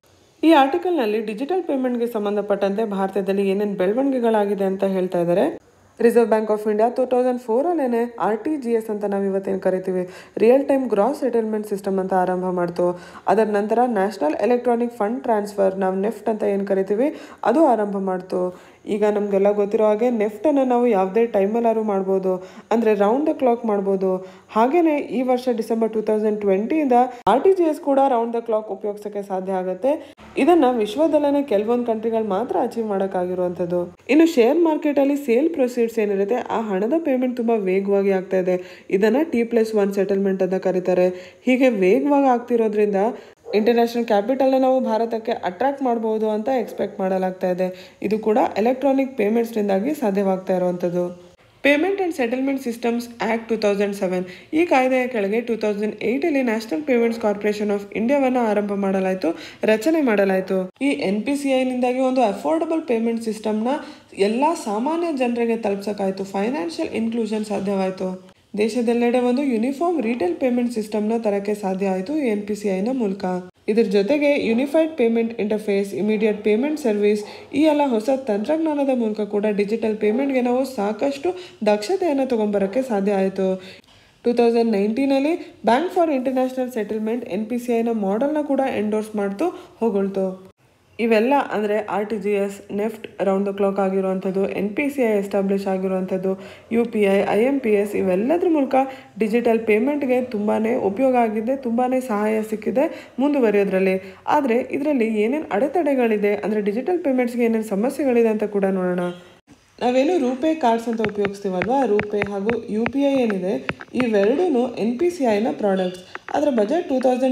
ಈ ಆರ್ಟಿಕಲ್ನಲ್ಲಿ ಡಿಜಿಟಲ್ ಪೇಮೆಂಟ್ಗೆ ಸಂಬಂಧಪಟ್ಟಂತೆ ಭಾರತದಲ್ಲಿ ಏನೇನು ಬೆಳವಣಿಗೆಗಳಾಗಿದೆ ಅಂತ ಹೇಳ್ತಾ ಇದ್ದಾರೆ. Reserve Bank of India 2004 RTGS ಅಂತ ನಾವು ಇವತ್ತೇನು ಕರಿತೀವಿ, real time gross settlement system ಅಂತ ಆರಂಭ ಮಾಡ್ತು. ಅದರ ನಂತರ ನ್ಯಾಷನಲ್ ಎಲೆಕ್ಟ್ರಾನಿಕ್ ಫಂಡ್ ಟ್ರಾನ್ಸ್ಫರ್, ನಾವು ನೆಫ್ಟ್ ಅಂತ ಏನು ಕರಿತೀವಿ, ಅದು ಆರಂಭ ಮಾಡ್ತು. ಈಗ ನಮಗೆಲ್ಲ ಗೊತ್ತಿರೋ ಹಾಗೆ ನೆಫ್ಟನ್ನು ನಾವು ಯಾವುದೇ ಟೈಮಲ್ಲಾದ್ರೂ ಮಾಡ್ಬೋದು, ಅಂದರೆ ರೌಂಡ್ ದ ಕ್ಲಾಕ್ ಮಾಡ್ಬೋದು. ಹಾಗೆಯೇ ಈ ವರ್ಷ ಡಿಸೆಂಬರ್ 2020 RTGS ಕೂಡ ರೌಂಡ್ ದ ಕ್ಲಾಕ್ ಉಪಯೋಗಿಸೋಕ್ಕೆ ಸಾಧ್ಯ ಆಗುತ್ತೆ. ಇದನ್ನು ವಿಶ್ವದಲ್ಲೇ ಕೆಲವೊಂದು ಕಂಟ್ರಿಗಳು ಮಾತ್ರ ಅಚೀವ್ ಮಾಡೋಕ್ಕಾಗಿರುವಂಥದ್ದು. ಇನ್ನು ಶೇರ್ ಮಾರ್ಕೆಟಲ್ಲಿ ಸೇಲ್ ಪ್ರೊಸೀಡ್ಸ್ ಏನಿರುತ್ತೆ ಆ ಹಣದ ಪೇಮೆಂಟ್ ತುಂಬ ವೇಗವಾಗಿ ಆಗ್ತಾ ಇದೆ. ಇದನ್ನು T+1 ಸೆಟಲ್ಮೆಂಟ್ ಅಂತ ಕರೀತಾರೆ. ಹೀಗೆ ವೇಗವಾಗಿ ಆಗ್ತಿರೋದ್ರಿಂದ ಇಂಟರ್ನ್ಯಾಷನಲ್ ಕ್ಯಾಪಿಟಲ್ನ ನಾವು ಭಾರತಕ್ಕೆ ಅಟ್ರಾಕ್ಟ್ ಮಾಡ್ಬೋದು ಅಂತ ಎಕ್ಸ್ಪೆಕ್ಟ್ ಮಾಡಲಾಗ್ತಾ ಇದೆ. ಇದು ಕೂಡ ಎಲೆಕ್ಟ್ರಾನಿಕ್ ಪೇಮೆಂಟ್ಸ್ನಿಂದಾಗಿ ಸಾಧ್ಯವಾಗ್ತಾ ಇರುವಂಥದ್ದು. Payment and settlement systems act 2007 ಈ ಕಾಯ್ದೆಯ ಕೆಳಗೆ 2008 ನ್ಯಾಷನಲ್ ಪೇಮೆಂಟ್ಸ್ ಕಾರ್ಪೊರೇಷನ್ ಆಫ್ ಇಂಡಿಯಾವನ್ನು ಆರಂಭ ಮಾಡಲಾಯಿತು, ರಚನೆ ಮಾಡಲಾಯಿತು. ಈ NPCIನಿಂದಾಗಿ ಒಂದು ಅಫೋರ್ಡಬಲ್ ಪೇಮೆಂಟ್ ಸಿಸ್ಟಮ್ನ ಎಲ್ಲ ಸಾಮಾನ್ಯ ಜನರಿಗೆ ತಲುಪಿಸೋಕ್ಕಾಯಿತು. ಫೈನಾನ್ಷಿಯಲ್ ಇನ್ಕ್ಲೂಷನ್ ಸಾಧ್ಯವಾಯಿತು. ದೇಶದೆಲ್ಲೆಡೆ ಒಂದು ಯೂನಿಫಾರ್ಮ್ ರಿಟೇಲ್ ಪೇಮೆಂಟ್ ಸಿಸ್ಟಮ್ನ ತರಕ್ಕೆ ಸಾಧ್ಯ ಆಯಿತು NPCIನ ಮೂಲಕ. ಇದ್ರ ಜೊತೆಗೆ unified payment interface, immediate payment service ಈ ಎಲ್ಲ ಹೊಸ ತಂತ್ರಜ್ಞಾನದ ಮೂಲಕ ಕೂಡ ಡಿಜಿಟಲ್ ಪೇಮೆಂಟ್ಗೆ ನಾವು ಸಾಕಷ್ಟು ದಕ್ಷತೆಯನ್ನು ತೊಗೊಂಬರೋಕ್ಕೆ ಸಾಧ್ಯ ಆಯಿತು. 2019 ಬ್ಯಾಂಕ್ ಫಾರ್ ಇಂಟರ್ನ್ಯಾಷನಲ್ ಸೆಟಲ್ಮೆಂಟ್ NPCIನ ಮಾಡೆಲ್ನ ಕೂಡ ಎಂಡೋರ್ಸ್ ಮಾಡ್ತು ಹೊಗಳ್ತು. ಇವೆಲ್ಲ ಅಂದರೆ RTGS, NEFT round the clock ಆಗಿರುವಂಥದ್ದು, NPCI ಎಸ್ಟಾಬ್ಲಿಷ್ ಆಗಿರುವಂಥದ್ದು, UPI, IMPS ಇವೆಲ್ಲದ್ರ ಮೂಲಕ ಡಿಜಿಟಲ್ ಪೇಮೆಂಟ್ಗೆ ತುಂಬಾ ಉಪಯೋಗ ಆಗಿದೆ, ತುಂಬಾ ಸಹಾಯ ಸಿಕ್ಕಿದೆ ಮುಂದುವರಿಯೋದ್ರಲ್ಲಿ. ಆದರೆ ಇದರಲ್ಲಿ ಏನೇನು ಅಡೆತಡೆಗಳಿದೆ, ಅಂದರೆ ಡಿಜಿಟಲ್ ಪೇಮೆಂಟ್ಸ್ಗೆ ಏನೇನು ಸಮಸ್ಯೆಗಳಿದೆ ಅಂತ ಕೂಡ ನೋಡೋಣ. ನಾವೇನು ರೂಪೇ ಕಾರ್ಡ್ಸ್ ಅಂತ ಉಪಯೋಗಿಸ್ತೀವಲ್ವಾ, ರೂಪೇ ಹಾಗೂ UPI ಏನಿದೆ ಇವೆರಡೂ NPCIನ ಪ್ರಾಡಕ್ಟ್ಸ್. ಅದರ budget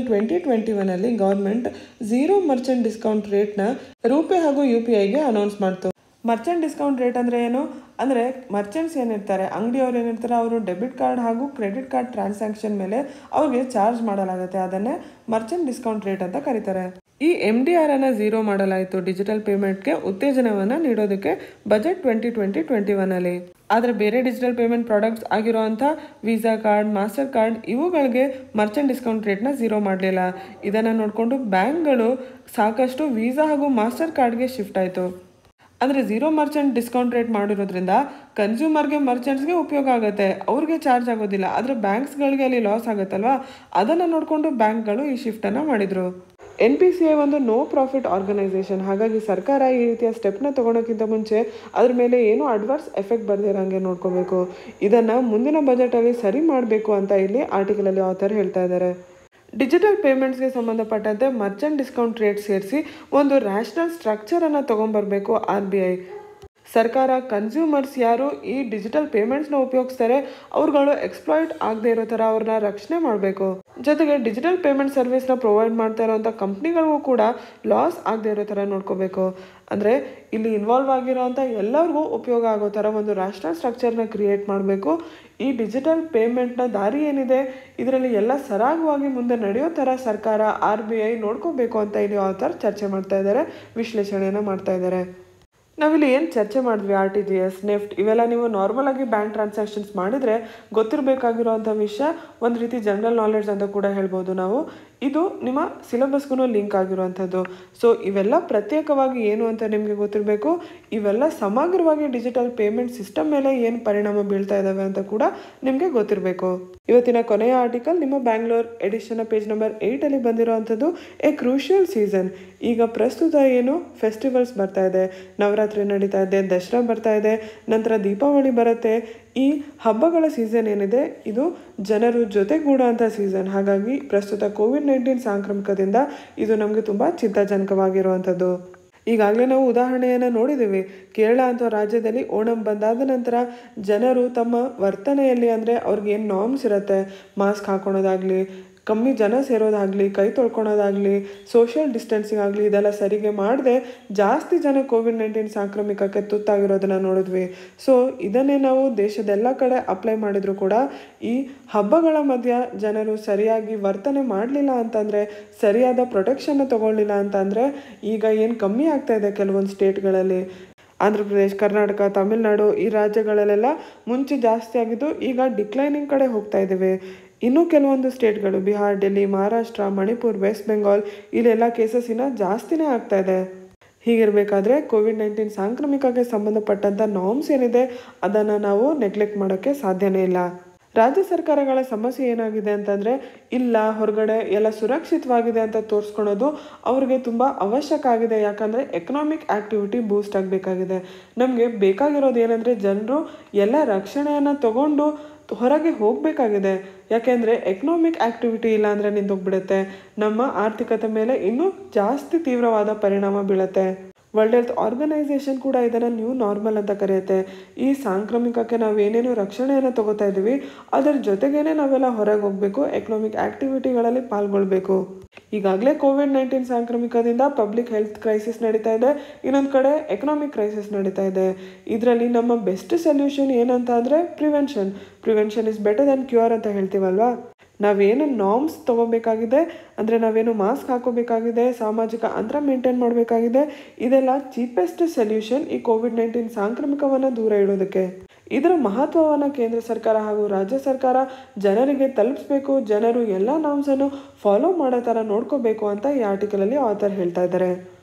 2020-21 government zero merchant discount ರೇಟ್ನ ರೂಪೇ ಹಾಗೂ UPIಗೆ ಅನೌನ್ಸ್ ಮಾಡ್ತು. ಮರ್ಚೆಂಟ್ ಡಿಸ್ಕೌಂಟ್ ರೇಟ್ ಅಂದರೆ ಏನು ಅಂದರೆ ಮರ್ಚೆಂಟ್ಸ್ ಏನಿರ್ತಾರೆ, ಅಂಗಡಿಯವ್ರು ಏನಿರ್ತಾರೆ, ಅವರು ಡೆಬಿಟ್ ಕಾರ್ಡ್ ಹಾಗೂ ಕ್ರೆಡಿಟ್ ಕಾರ್ಡ್ ಟ್ರಾನ್ಸಾಕ್ಷನ್ ಮೇಲೆ ಅವ್ರಿಗೆ ಚಾರ್ಜ್ ಮಾಡಲಾಗುತ್ತೆ. ಅದನ್ನೇ ಮರ್ಚೆಂಟ್ ಡಿಸ್ಕೌಂಟ್ ರೇಟ್ ಅಂತ ಕರೀತಾರೆ. ಈ MDRನ ಝೀರೋ ಮಾಡಲಾಯಿತು ಡಿಜಿಟಲ್ ಪೇಮೆಂಟ್ಗೆ ಉತ್ತೇಜನವನ್ನು ನೀಡೋದಕ್ಕೆ ಬಜೆಟ್ 2020-21. ಆದರೆ ಬೇರೆ ಡಿಜಿಟಲ್ ಪೇಮೆಂಟ್ ಪ್ರಾಡಕ್ಟ್ಸ್ ಆಗಿರೋವಂಥ ವೀಸಾ ಕಾರ್ಡ್, ಮಾಸ್ಟರ್ ಕಾರ್ಡ್ ಇವುಗಳಿಗೆ ಮರ್ಚೆಂಟ್ ಡಿಸ್ಕೌಂಟ್ ರೇಟ್ನ ಝೀರೋ ಮಾಡಲಿಲ್ಲ. ಇದನ್ನು ನೋಡಿಕೊಂಡು ಬ್ಯಾಂಕ್ಗಳು ಸಾಕಷ್ಟು ವೀಸಾ ಹಾಗೂ ಮಾಸ್ಟರ್ ಕಾರ್ಡ್ಗೆ ಶಿಫ್ಟ್ ಆಯಿತು. ಅಂದರೆ ಝೀರೋ ಮರ್ಚೆಂಟ್ ಡಿಸ್ಕೌಂಟ್ ರೇಟ್ ಮಾಡಿರೋದ್ರಿಂದ ಕನ್ಸ್ಯೂಮರ್ಗೆ, ಮರ್ಚೆಂಟ್ಸ್ಗೆ ಉಪಯೋಗ ಆಗುತ್ತೆ, ಅವ್ರಿಗೆ ಚಾರ್ಜ್ ಆಗೋದಿಲ್ಲ. ಆದರೆ ಬ್ಯಾಂಕ್ಸ್ಗಳಿಗೆ ಅಲ್ಲಿ ಲಾಸ್ ಆಗುತ್ತಲ್ವಾ, ಅದನ್ನು ನೋಡಿಕೊಂಡು ಬ್ಯಾಂಕ್ಗಳು ಈ ಶಿಫ್ಟನ್ನು ಮಾಡಿದರು. NPCI ಒಂದು ನೋ ಪ್ರಾಫಿಟ್ ಆರ್ಗನೈಸೇಷನ್. ಹಾಗಾಗಿ ಸರ್ಕಾರ ಈ ರೀತಿಯ ಸ್ಟೆಪ್ನ ತೊಗೊಳೋಕ್ಕಿಂತ ಮುಂಚೆ ಅದ್ರ ಮೇಲೆ ಏನೂ ಅಡ್ವರ್ಸ್ ಎಫೆಕ್ಟ್ ಬರ್ದಿರೋಂಗೆ ನೋಡ್ಕೋಬೇಕು. ಇದನ್ನು ಮುಂದಿನ ಬಜೆಟಲ್ಲಿ ಸರಿ ಮಾಡಬೇಕು ಅಂತ ಇಲ್ಲಿ ಆರ್ಟಿಕಲಲ್ಲಿ ಆಥರ್ ಹೇಳ್ತಾ ಇದ್ದಾರೆ. ಡಿಜಿಟಲ್ ಪೇಮೆಂಟ್ಸ್ಗೆ ಸಂಬಂಧಪಟ್ಟಂತೆ ಮರ್ಚೆಂಟ್ ಡಿಸ್ಕೌಂಟ್ ರೇಟ್ ಸೇರಿಸಿ ಒಂದು ರ್ಯಾಷನಲ್ ಸ್ಟ್ರಕ್ಚರನ್ನು ತೊಗೊಂಬರಬೇಕು RBI. ಸರ್ಕಾರ ಕನ್ಸ್ಯೂಮರ್ಸ್ ಯಾರು ಈ ಡಿಜಿಟಲ್ ಪೇಮೆಂಟ್ಸ್ನ ಉಪಯೋಗಿಸ್ತಾರೆ ಅವ್ರುಗಳು ಎಕ್ಸ್ಪ್ಲಾಯ್ಟ್ ಆಗದೆ ಇರೋ ಥರ ಅವ್ರನ್ನ ರಕ್ಷಣೆ ಮಾಡಬೇಕು. ಜೊತೆಗೆ ಡಿಜಿಟಲ್ ಪೇಮೆಂಟ್ ಸರ್ವಿಸ್ನ ಪ್ರೊವೈಡ್ ಮಾಡ್ತಾ ಇರೋವಂಥ ಕಂಪ್ನಿಗಳಿಗೂ ಕೂಡ ಲಾಸ್ ಆಗದೆ ಇರೋ ಥರ ನೋಡ್ಕೋಬೇಕು. ಅಂದರೆ ಇಲ್ಲಿ ಇನ್ವಾಲ್ವ್ ಆಗಿರೋವಂಥ ಎಲ್ಲರಿಗೂ ಉಪಯೋಗ ಆಗೋ ಥರ ಒಂದು ರ್ಯಾಷನಲ್ ಸ್ಟ್ರಕ್ಚರ್ನ ಕ್ರಿಯೇಟ್ ಮಾಡಬೇಕು. ಈ ಡಿಜಿಟಲ್ ಪೇಮೆಂಟ್ನ ದಾರಿ ಏನಿದೆ ಇದರಲ್ಲಿ ಎಲ್ಲ ಸರಾಗವಾಗಿ ಮುಂದೆ ನಡೆಯೋ ಥರ ಸರ್ಕಾರ RBI ನೋಡ್ಕೋಬೇಕು ಅಂತ ಇಲ್ಲಿ ಆಥರ್ ಚರ್ಚೆ ಮಾಡ್ತಾ ಇದ್ದಾರೆ, ವಿಶ್ಲೇಷಣೆಯನ್ನು ಮಾಡ್ತಾ ಇದ್ದಾರೆ. ನಾವಿಲ್ಲಿ ಏನು ಚರ್ಚೆ ಮಾಡಿದ್ವಿ, RTGS, ನೆಫ್ಟ್ ಇವೆಲ್ಲ ನೀವು ನಾರ್ಮಲ್ ಆಗಿ ಬ್ಯಾಂಕ್ ಟ್ರಾನ್ಸಾಕ್ಷನ್ಸ್ ಮಾಡಿದರೆ ಗೊತ್ತಿರಬೇಕಾಗಿರೋವಂಥ ವಿಷಯ, ಒಂದು ರೀತಿ ಜನರಲ್ ನಾಲೆಡ್ಜ್ ಅಂತ ಕೂಡ ಹೇಳ್ಬೋದು ನಾವು. ಇದು ನಿಮ್ಮ ಸಿಲೆಬಸ್ಗೂ ಲಿಂಕ್ ಆಗಿರುವಂಥದ್ದು. ಸೊ ಇವೆಲ್ಲ ಪ್ರತ್ಯೇಕವಾಗಿ ಏನು ಅಂತ ನಿಮಗೆ ಗೊತ್ತಿರಬೇಕು. ಇವೆಲ್ಲ ಸಮಗ್ರವಾಗಿ ಡಿಜಿಟಲ್ ಪೇಮೆಂಟ್ ಸಿಸ್ಟಮ್ ಮೇಲೆ ಏನು ಪರಿಣಾಮ ಬೀಳ್ತಾ ಇದ್ದಾವೆ ಅಂತ ಕೂಡ ನಿಮಗೆ ಗೊತ್ತಿರಬೇಕು. ಇವತ್ತಿನ ಕೊನೆಯ ಆರ್ಟಿಕಲ್ ನಿಮ್ಮ ಬ್ಯಾಂಗ್ಳೂರ್ ಎಡಿಷನ್ನ ಪೇಜ್ ನಂಬರ್ 8 ಬಂದಿರೋವಂಥದ್ದು ಎ ಕ್ರೂಷಿಯಲ್ ಸೀಸನ್. ಈಗ ಪ್ರಸ್ತುತ ಏನು ಫೆಸ್ಟಿವಲ್ಸ್ ಬರ್ತಾ ಇದೆ, ನವರಾತ್ರಿ ನಡೀತಾ ಇದೆ, ದಸರಾ ಬರ್ತಾ ಇದೆ, ನಂತರ ದೀಪಾವಳಿ ಬರುತ್ತೆ. ಈ ಹಬ್ಬಗಳ ಸೀಸನ್ ಏನಿದೆ ಇದು ಜನರು ಜೊತೆಗೂಡುವಂಥ ಸೀಸನ್. ಹಾಗಾಗಿ ಪ್ರಸ್ತುತ COVID-19 ಸಾಂಕ್ರಾಮಿಕದಿಂದ ಇದು ನಮಗೆ ತುಂಬ ಚಿಂತಾಜನಕವಾಗಿರುವಂಥದ್ದು. ಈಗಾಗಲೇ ನಾವು ಉದಾಹರಣೆಯನ್ನು ನೋಡಿದ್ದೀವಿ. ಕೇರಳ ಅಂತ ರಾಜ್ಯದಲ್ಲಿ ಓಣಂ ಬಂದಾದ ನಂತರ ಜನರು ತಮ್ಮ ವರ್ತನೆಯಲ್ಲಿ, ಅಂದರೆ ಅವ್ರಿಗೆ ಏನು ನಾರ್ಮ್ಸ್ ಇರುತ್ತೆ, ಮಾಸ್ಕ್ ಹಾಕೊಳೋದಾಗಲಿ, ಕಮ್ಮಿ ಜನ ಸೇರೋದಾಗಲಿ, ಕೈ ತೊಳ್ಕೊಳೋದಾಗಲಿ, ಸೋಷಿಯಲ್ ಡಿಸ್ಟೆನ್ಸಿಂಗ್ ಆಗಲಿ, ಇದೆಲ್ಲ ಸರಿಗೆ ಮಾಡದೆ ಜಾಸ್ತಿ ಜನ COVID-19 ಸಾಂಕ್ರಾಮಿಕಕ್ಕೆ ತುತ್ತಾಗಿರೋದನ್ನು ನೋಡಿದ್ವಿ. ಸೊ ಇದನ್ನೇ ನಾವು ದೇಶದೆಲ್ಲ ಕಡೆ ಅಪ್ಲೈ ಮಾಡಿದ್ರು ಕೂಡ ಈ ಹಬ್ಬಗಳ ಮಧ್ಯ ಜನರು ಸರಿಯಾಗಿ ವರ್ತನೆ ಮಾಡಲಿಲ್ಲ ಅಂತಂದರೆ, ಸರಿಯಾದ ಪ್ರೊಟೆಕ್ಷನ್ನ ತೊಗೊಳ್ಳಿಲ್ಲ ಅಂತಂದರೆ ಈಗ ಏನು ಕಮ್ಮಿ ಆಗ್ತಾ ಇದೆ ಕೆಲವೊಂದು ಸ್ಟೇಟ್ಗಳಲ್ಲಿ, ಆಂಧ್ರ ಪ್ರದೇಶ್, ಕರ್ನಾಟಕ, ತಮಿಳುನಾಡು ಈ ರಾಜ್ಯಗಳಲ್ಲೆಲ್ಲ ಮುಂಚೆ ಜಾಸ್ತಿ ಆಗಿದ್ದು ಈಗ ಡಿಕ್ಲೈನಿಂಗ್ ಕಡೆ ಹೋಗ್ತಾ ಇದ್ದೀವಿ. ಇನ್ನೂ ಕೆಲವೊಂದು ಸ್ಟೇಟ್ಗಳು ಬಿಹಾರ್, ಡೆಲ್ಲಿ, ಮಹಾರಾಷ್ಟ್ರ, ಮಣಿಪುರ್, ವೆಸ್ಟ್ ಬೆಂಗಾಲ್ ಇಲ್ಲೆಲ್ಲ ಕೇಸಸ್ ಇನ್ನೂ ಜಾಸ್ತಿನೇ ಆಗ್ತಾ ಇದೆ. ಹೀಗಿರಬೇಕಾದ್ರೆ COVID-19 ಸಾಂಕ್ರಾಮಿಕಕ್ಕೆ ಸಂಬಂಧಪಟ್ಟಂಥ ನಾರ್ಮ್ಸ್ ಏನಿದೆ ಅದನ್ನು ನಾವು ನೆಗ್ಲೆಕ್ಟ್ ಮಾಡೋಕ್ಕೆ ಸಾಧ್ಯನೇ ಇಲ್ಲ. ರಾಜ್ಯ ಸರ್ಕಾರಗಳ ಸಮಸ್ಯೆ ಏನಾಗಿದೆ ಅಂತಂದರೆ, ಇಲ್ಲ ಹೊರಗಡೆ ಎಲ್ಲ ಸುರಕ್ಷಿತವಾಗಿದೆ ಅಂತ ತೋರಿಸ್ಕೊಳೋದು ಅವ್ರಿಗೆ ತುಂಬ ಅವಶ್ಯಕ ಆಗಿದೆ. ಯಾಕಂದರೆ ಎಕನಾಮಿಕ್ ಆ್ಯಕ್ಟಿವಿಟಿ ಬೂಸ್ಟ್ ಆಗಬೇಕಾಗಿದೆ. ನಮಗೆ ಬೇಕಾಗಿರೋದು ಏನಂದರೆ ಜನರು ಎಲ್ಲ ರಕ್ಷಣೆಯನ್ನು ತಗೊಂಡು ಹೊರಗೆ ಹೋಗಬೇಕಾಗಿದೆ. ಯಾಕೆಂದರೆ ಎಕನಾಮಿಕ್ ಆ್ಯಕ್ಟಿವಿಟಿ ಇಲ್ಲ ಅಂದರೆ ನಿಂತೋಗ್ಬಿಡುತ್ತೆ, ನಮ್ಮ ಆರ್ಥಿಕತೆ ಮೇಲೆ ಇನ್ನೂ ಜಾಸ್ತಿ ತೀವ್ರವಾದ ಪರಿಣಾಮ ಬೀಳುತ್ತೆ. ವರ್ಲ್ಡ್ ಹೆಲ್ತ್ ಆರ್ಗನೈಸೇಷನ್ ಕೂಡ ಇದನ್ನು ನ್ಯೂ ನಾರ್ಮಲ್ ಅಂತ ಕರೆಯುತ್ತೆ. ಈ ಸಾಂಕ್ರಾಮಿಕಕ್ಕೆ ನಾವೇನೇನು ರಕ್ಷಣೆಯನ್ನು ತಗೋತಾ ಇದ್ದೀವಿ ಅದರ ಜೊತೆಗೇನೆ ನಾವೆಲ್ಲ ಹೊರಗೆ ಹೋಗಬೇಕು, ಎಕನಾಮಿಕ್ ಆ್ಯಕ್ಟಿವಿಟಿಗಳಲ್ಲಿ ಪಾಲ್ಗೊಳ್ಬೇಕು. ಈಗಾಗಲೇ COVID-19 ಸಾಂಕ್ರಾಮಿಕದಿಂದ ಪಬ್ಲಿಕ್ ಹೆಲ್ತ್ ಕ್ರೈಸಿಸ್ ನಡೀತಾ ಇದೆ, ಇನ್ನೊಂದು ಕಡೆ ಎಕನಾಮಿಕ್ ಕ್ರೈಸಿಸ್ ನಡೀತಾ ಇದೆ. ಇದರಲ್ಲಿ ನಮ್ಮ ಬೆಸ್ಟ್ ಸೊಲ್ಯೂಷನ್ ಏನಂತ ಅಂದರೆ prevention is better than cure ಅಂತ ಹೇಳ್ತೀವಲ್ವಾ. ನಾವೇನು ನಾರ್ಮ್ಸ್ ತೊಗೋಬೇಕಾಗಿದೆ ಅಂದರೆ ನಾವೇನು ಮಾಸ್ಕ್ ಹಾಕೋಬೇಕಾಗಿದೆ, ಸಾಮಾಜಿಕ ಅಂತರ ಮೇಂಟೈನ್ ಮಾಡಬೇಕಾಗಿದೆ, ಇದೆಲ್ಲ ಚೀಪೆಸ್ಟ್ ಸೊಲ್ಯೂಷನ್ ಈ COVID-19 ಸಾಂಕ್ರಾಮಿಕವನ್ನು ದೂರ ಇಡೋದಕ್ಕೆ. ಇದರ ಮಹತ್ವವನ್ನು ಕೇಂದ್ರ ಸರ್ಕಾರ ಹಾಗೂ ರಾಜ್ಯ ಸರ್ಕಾರ ಜನರಿಗೆ ತಲುಪಿಸ್ಬೇಕು, ಜನರು ಎಲ್ಲ ನಾರ್ಮ್ಸನ್ನು ಫಾಲೋ ಮಾಡೋ ಥರ ನೋಡ್ಕೋಬೇಕು ಅಂತ ಈ ಆರ್ಟಿಕಲಲ್ಲಿ ಆಥರ್ ಹೇಳ್ತಾ ಇದ್ದಾರೆ.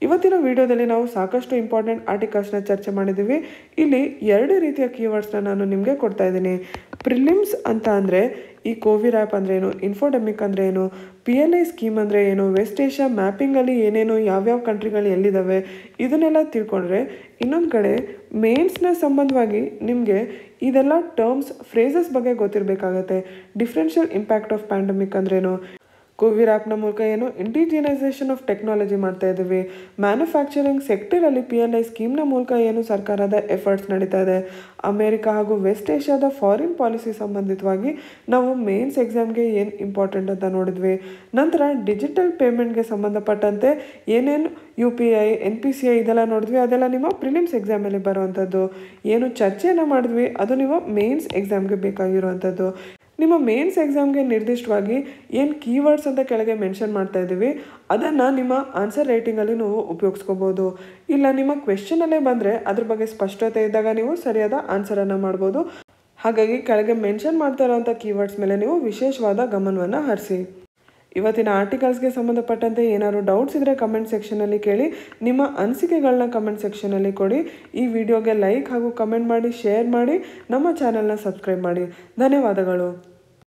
ಇವತ್ತಿನ ವಿಡಿಯೋದಲ್ಲಿ ನಾವು ಸಾಕಷ್ಟು ಇಂಪಾರ್ಟೆಂಟ್ ಆರ್ಟಿಕಲ್ಸ್ನ ಚರ್ಚೆ ಮಾಡಿದ್ದೀವಿ. ಇಲ್ಲಿ 2 ರೀತಿಯ ಕೀವರ್ಡ್ಸ್ನ ನಾನು ನಿಮಗೆ ಕೊಡ್ತಾ ಇದ್ದೀನಿ. ಪ್ರಿಲಿಮ್ಸ್ ಅಂತ ಅಂದರೆ ಈ ಕೋವಿಡ್ ಆ್ಯಪ್ ಅಂದರೆ ಏನು, ಇನ್ಫೋಡೆಮಿಕ್ ಅಂದರೆ ಏನು, PLI ಸ್ಕೀಮ್ ಅಂದರೆ ಏನು, ವೆಸ್ಟ್ ಏಷ್ಯಾ ಮ್ಯಾಪಿಂಗಲ್ಲಿ ಏನೇನು ಯಾವ್ಯಾವ ಕಂಟ್ರಿಗಳು ಎಲ್ಲಿದ್ದಾವೆ ಇದನ್ನೆಲ್ಲ ತಿಳ್ಕೊಂಡ್ರೆ, ಇನ್ನೊಂದು ಕಡೆ ಮೇನ್ಸ್ನ ಸಂಬಂಧವಾಗಿ ನಿಮಗೆ ಇದೆಲ್ಲ ಟರ್ಮ್ಸ್ ಫ್ರೇಸಸ್ ಬಗ್ಗೆ ಗೊತ್ತಿರಬೇಕಾಗತ್ತೆ. ಡಿಫ್ರೆನ್ಷಿಯಲ್ ಇಂಪ್ಯಾಕ್ಟ್ ಆಫ್ ಪ್ಯಾಂಡಮಿಕ್ ಅಂದ್ರೇನು, ಕೋವಿಡ್ ಆ್ಯಪ್ನ ಮೂಲಕ ಏನು ಇಂಡಿಜಿನೈಸೇಷನ್ ಆಫ್ ಟೆಕ್ನಾಲಜಿ ಮಾಡ್ತಾ ಇದ್ದೀವಿ, ಮ್ಯಾನುಫ್ಯಾಕ್ಚರಿಂಗ್ ಸೆಕ್ಟರಲ್ಲಿ PLI ಸ್ಕೀಮ್ನ ಮೂಲಕ ಏನು ಸರ್ಕಾರದ ಎಫರ್ಟ್ಸ್ ನಡೀತಾ ಇದೆ, ಅಮೇರಿಕ ಹಾಗೂ ವೆಸ್ಟ್ ಏಷ್ಯಾದ ಫಾರಿನ್ ಪಾಲಿಸಿ ಸಂಬಂಧಿತವಾಗಿ ನಾವು ಮೇನ್ಸ್ ಎಕ್ಸಾಮ್ಗೆ ಏನು ಇಂಪಾರ್ಟೆಂಟ್ ಅಂತ ನೋಡಿದ್ವಿ. ನಂತರ ಡಿಜಿಟಲ್ ಪೇಮೆಂಟ್ಗೆ ಸಂಬಂಧಪಟ್ಟಂತೆ ಏನೇನು UPI NPCI ಇದೆಲ್ಲ ನೋಡಿದ್ವಿ, ಅದೆಲ್ಲ ನಿಮ್ಮ ಪ್ರಿಲಿಮ್ಸ್ ಎಕ್ಸಾಮಲ್ಲಿ ಬರುವಂಥದ್ದು. ಏನು ಚರ್ಚೆಯನ್ನು ಮಾಡಿದ್ವಿ ಅದು ನಿಮ್ಮ ಮೇನ್ಸ್ ಎಕ್ಸಾಮ್ಗೆ ಬೇಕಾಗಿರುವಂಥದ್ದು. ನಿಮ್ಮ ಮೇನ್ಸ್ ಎಕ್ಸಾಮ್ಗೆ ನಿರ್ದಿಷ್ಟವಾಗಿ ಏನು ಕೀವರ್ಡ್ಸ್ ಅಂತ ಕೆಳಗೆ ಮೆನ್ಷನ್ ಮಾಡ್ತಾ ಇದ್ದೀವಿ ಅದನ್ನು ನಿಮ್ಮ ಆನ್ಸರ್ ರೈಟಿಂಗಲ್ಲಿ ನೀವು ಉಪಯೋಗಿಸ್ಕೋಬೋದು. ಇಲ್ಲ ನಿಮ್ಮ ಕ್ವೆಶ್ಚನಲ್ಲೇ ಬಂದರೆ ಅದ್ರ ಬಗ್ಗೆ ಸ್ಪಷ್ಟತೆ ಇದ್ದಾಗ ನೀವು ಸರಿಯಾದ ಆನ್ಸರನ್ನು ಮಾಡ್ಬೋದು. ಹಾಗಾಗಿ ಕೆಳಗೆ ಮೆನ್ಷನ್ ಮಾಡ್ತಾ ಇರೋವಂಥ ಕೀವರ್ಡ್ಸ್ ಮೇಲೆ ನೀವು ವಿಶೇಷವಾದ ಗಮನವನ್ನು ಹರಿಸಿ. ಇವತ್ತಿನ ಆರ್ಟಿಕಲ್ಸ್ಗೆ ಸಂಬಂಧಪಟ್ಟಂತೆ ಏನಾದರೂ ಡೌಟ್ಸ್ ಇದ್ದರೆ ಕಮೆಂಟ್ ಸೆಕ್ಷನಲ್ಲಿ ಕೇಳಿ. ನಿಮ್ಮ ಅನಿಸಿಕೆಗಳನ್ನ ಕಮೆಂಟ್ ಸೆಕ್ಷನಲ್ಲಿ ಕೊಡಿ. ಈ ವಿಡಿಯೋಗೆ ಲೈಕ್ ಹಾಗೂ ಕಮೆಂಟ್ ಮಾಡಿ, ಶೇರ್ ಮಾಡಿ, ನಮ್ಮ ಚಾನಲ್ನ ಸಬ್ಸ್ಕ್ರೈಬ್ ಮಾಡಿ. ಧನ್ಯವಾದಗಳು.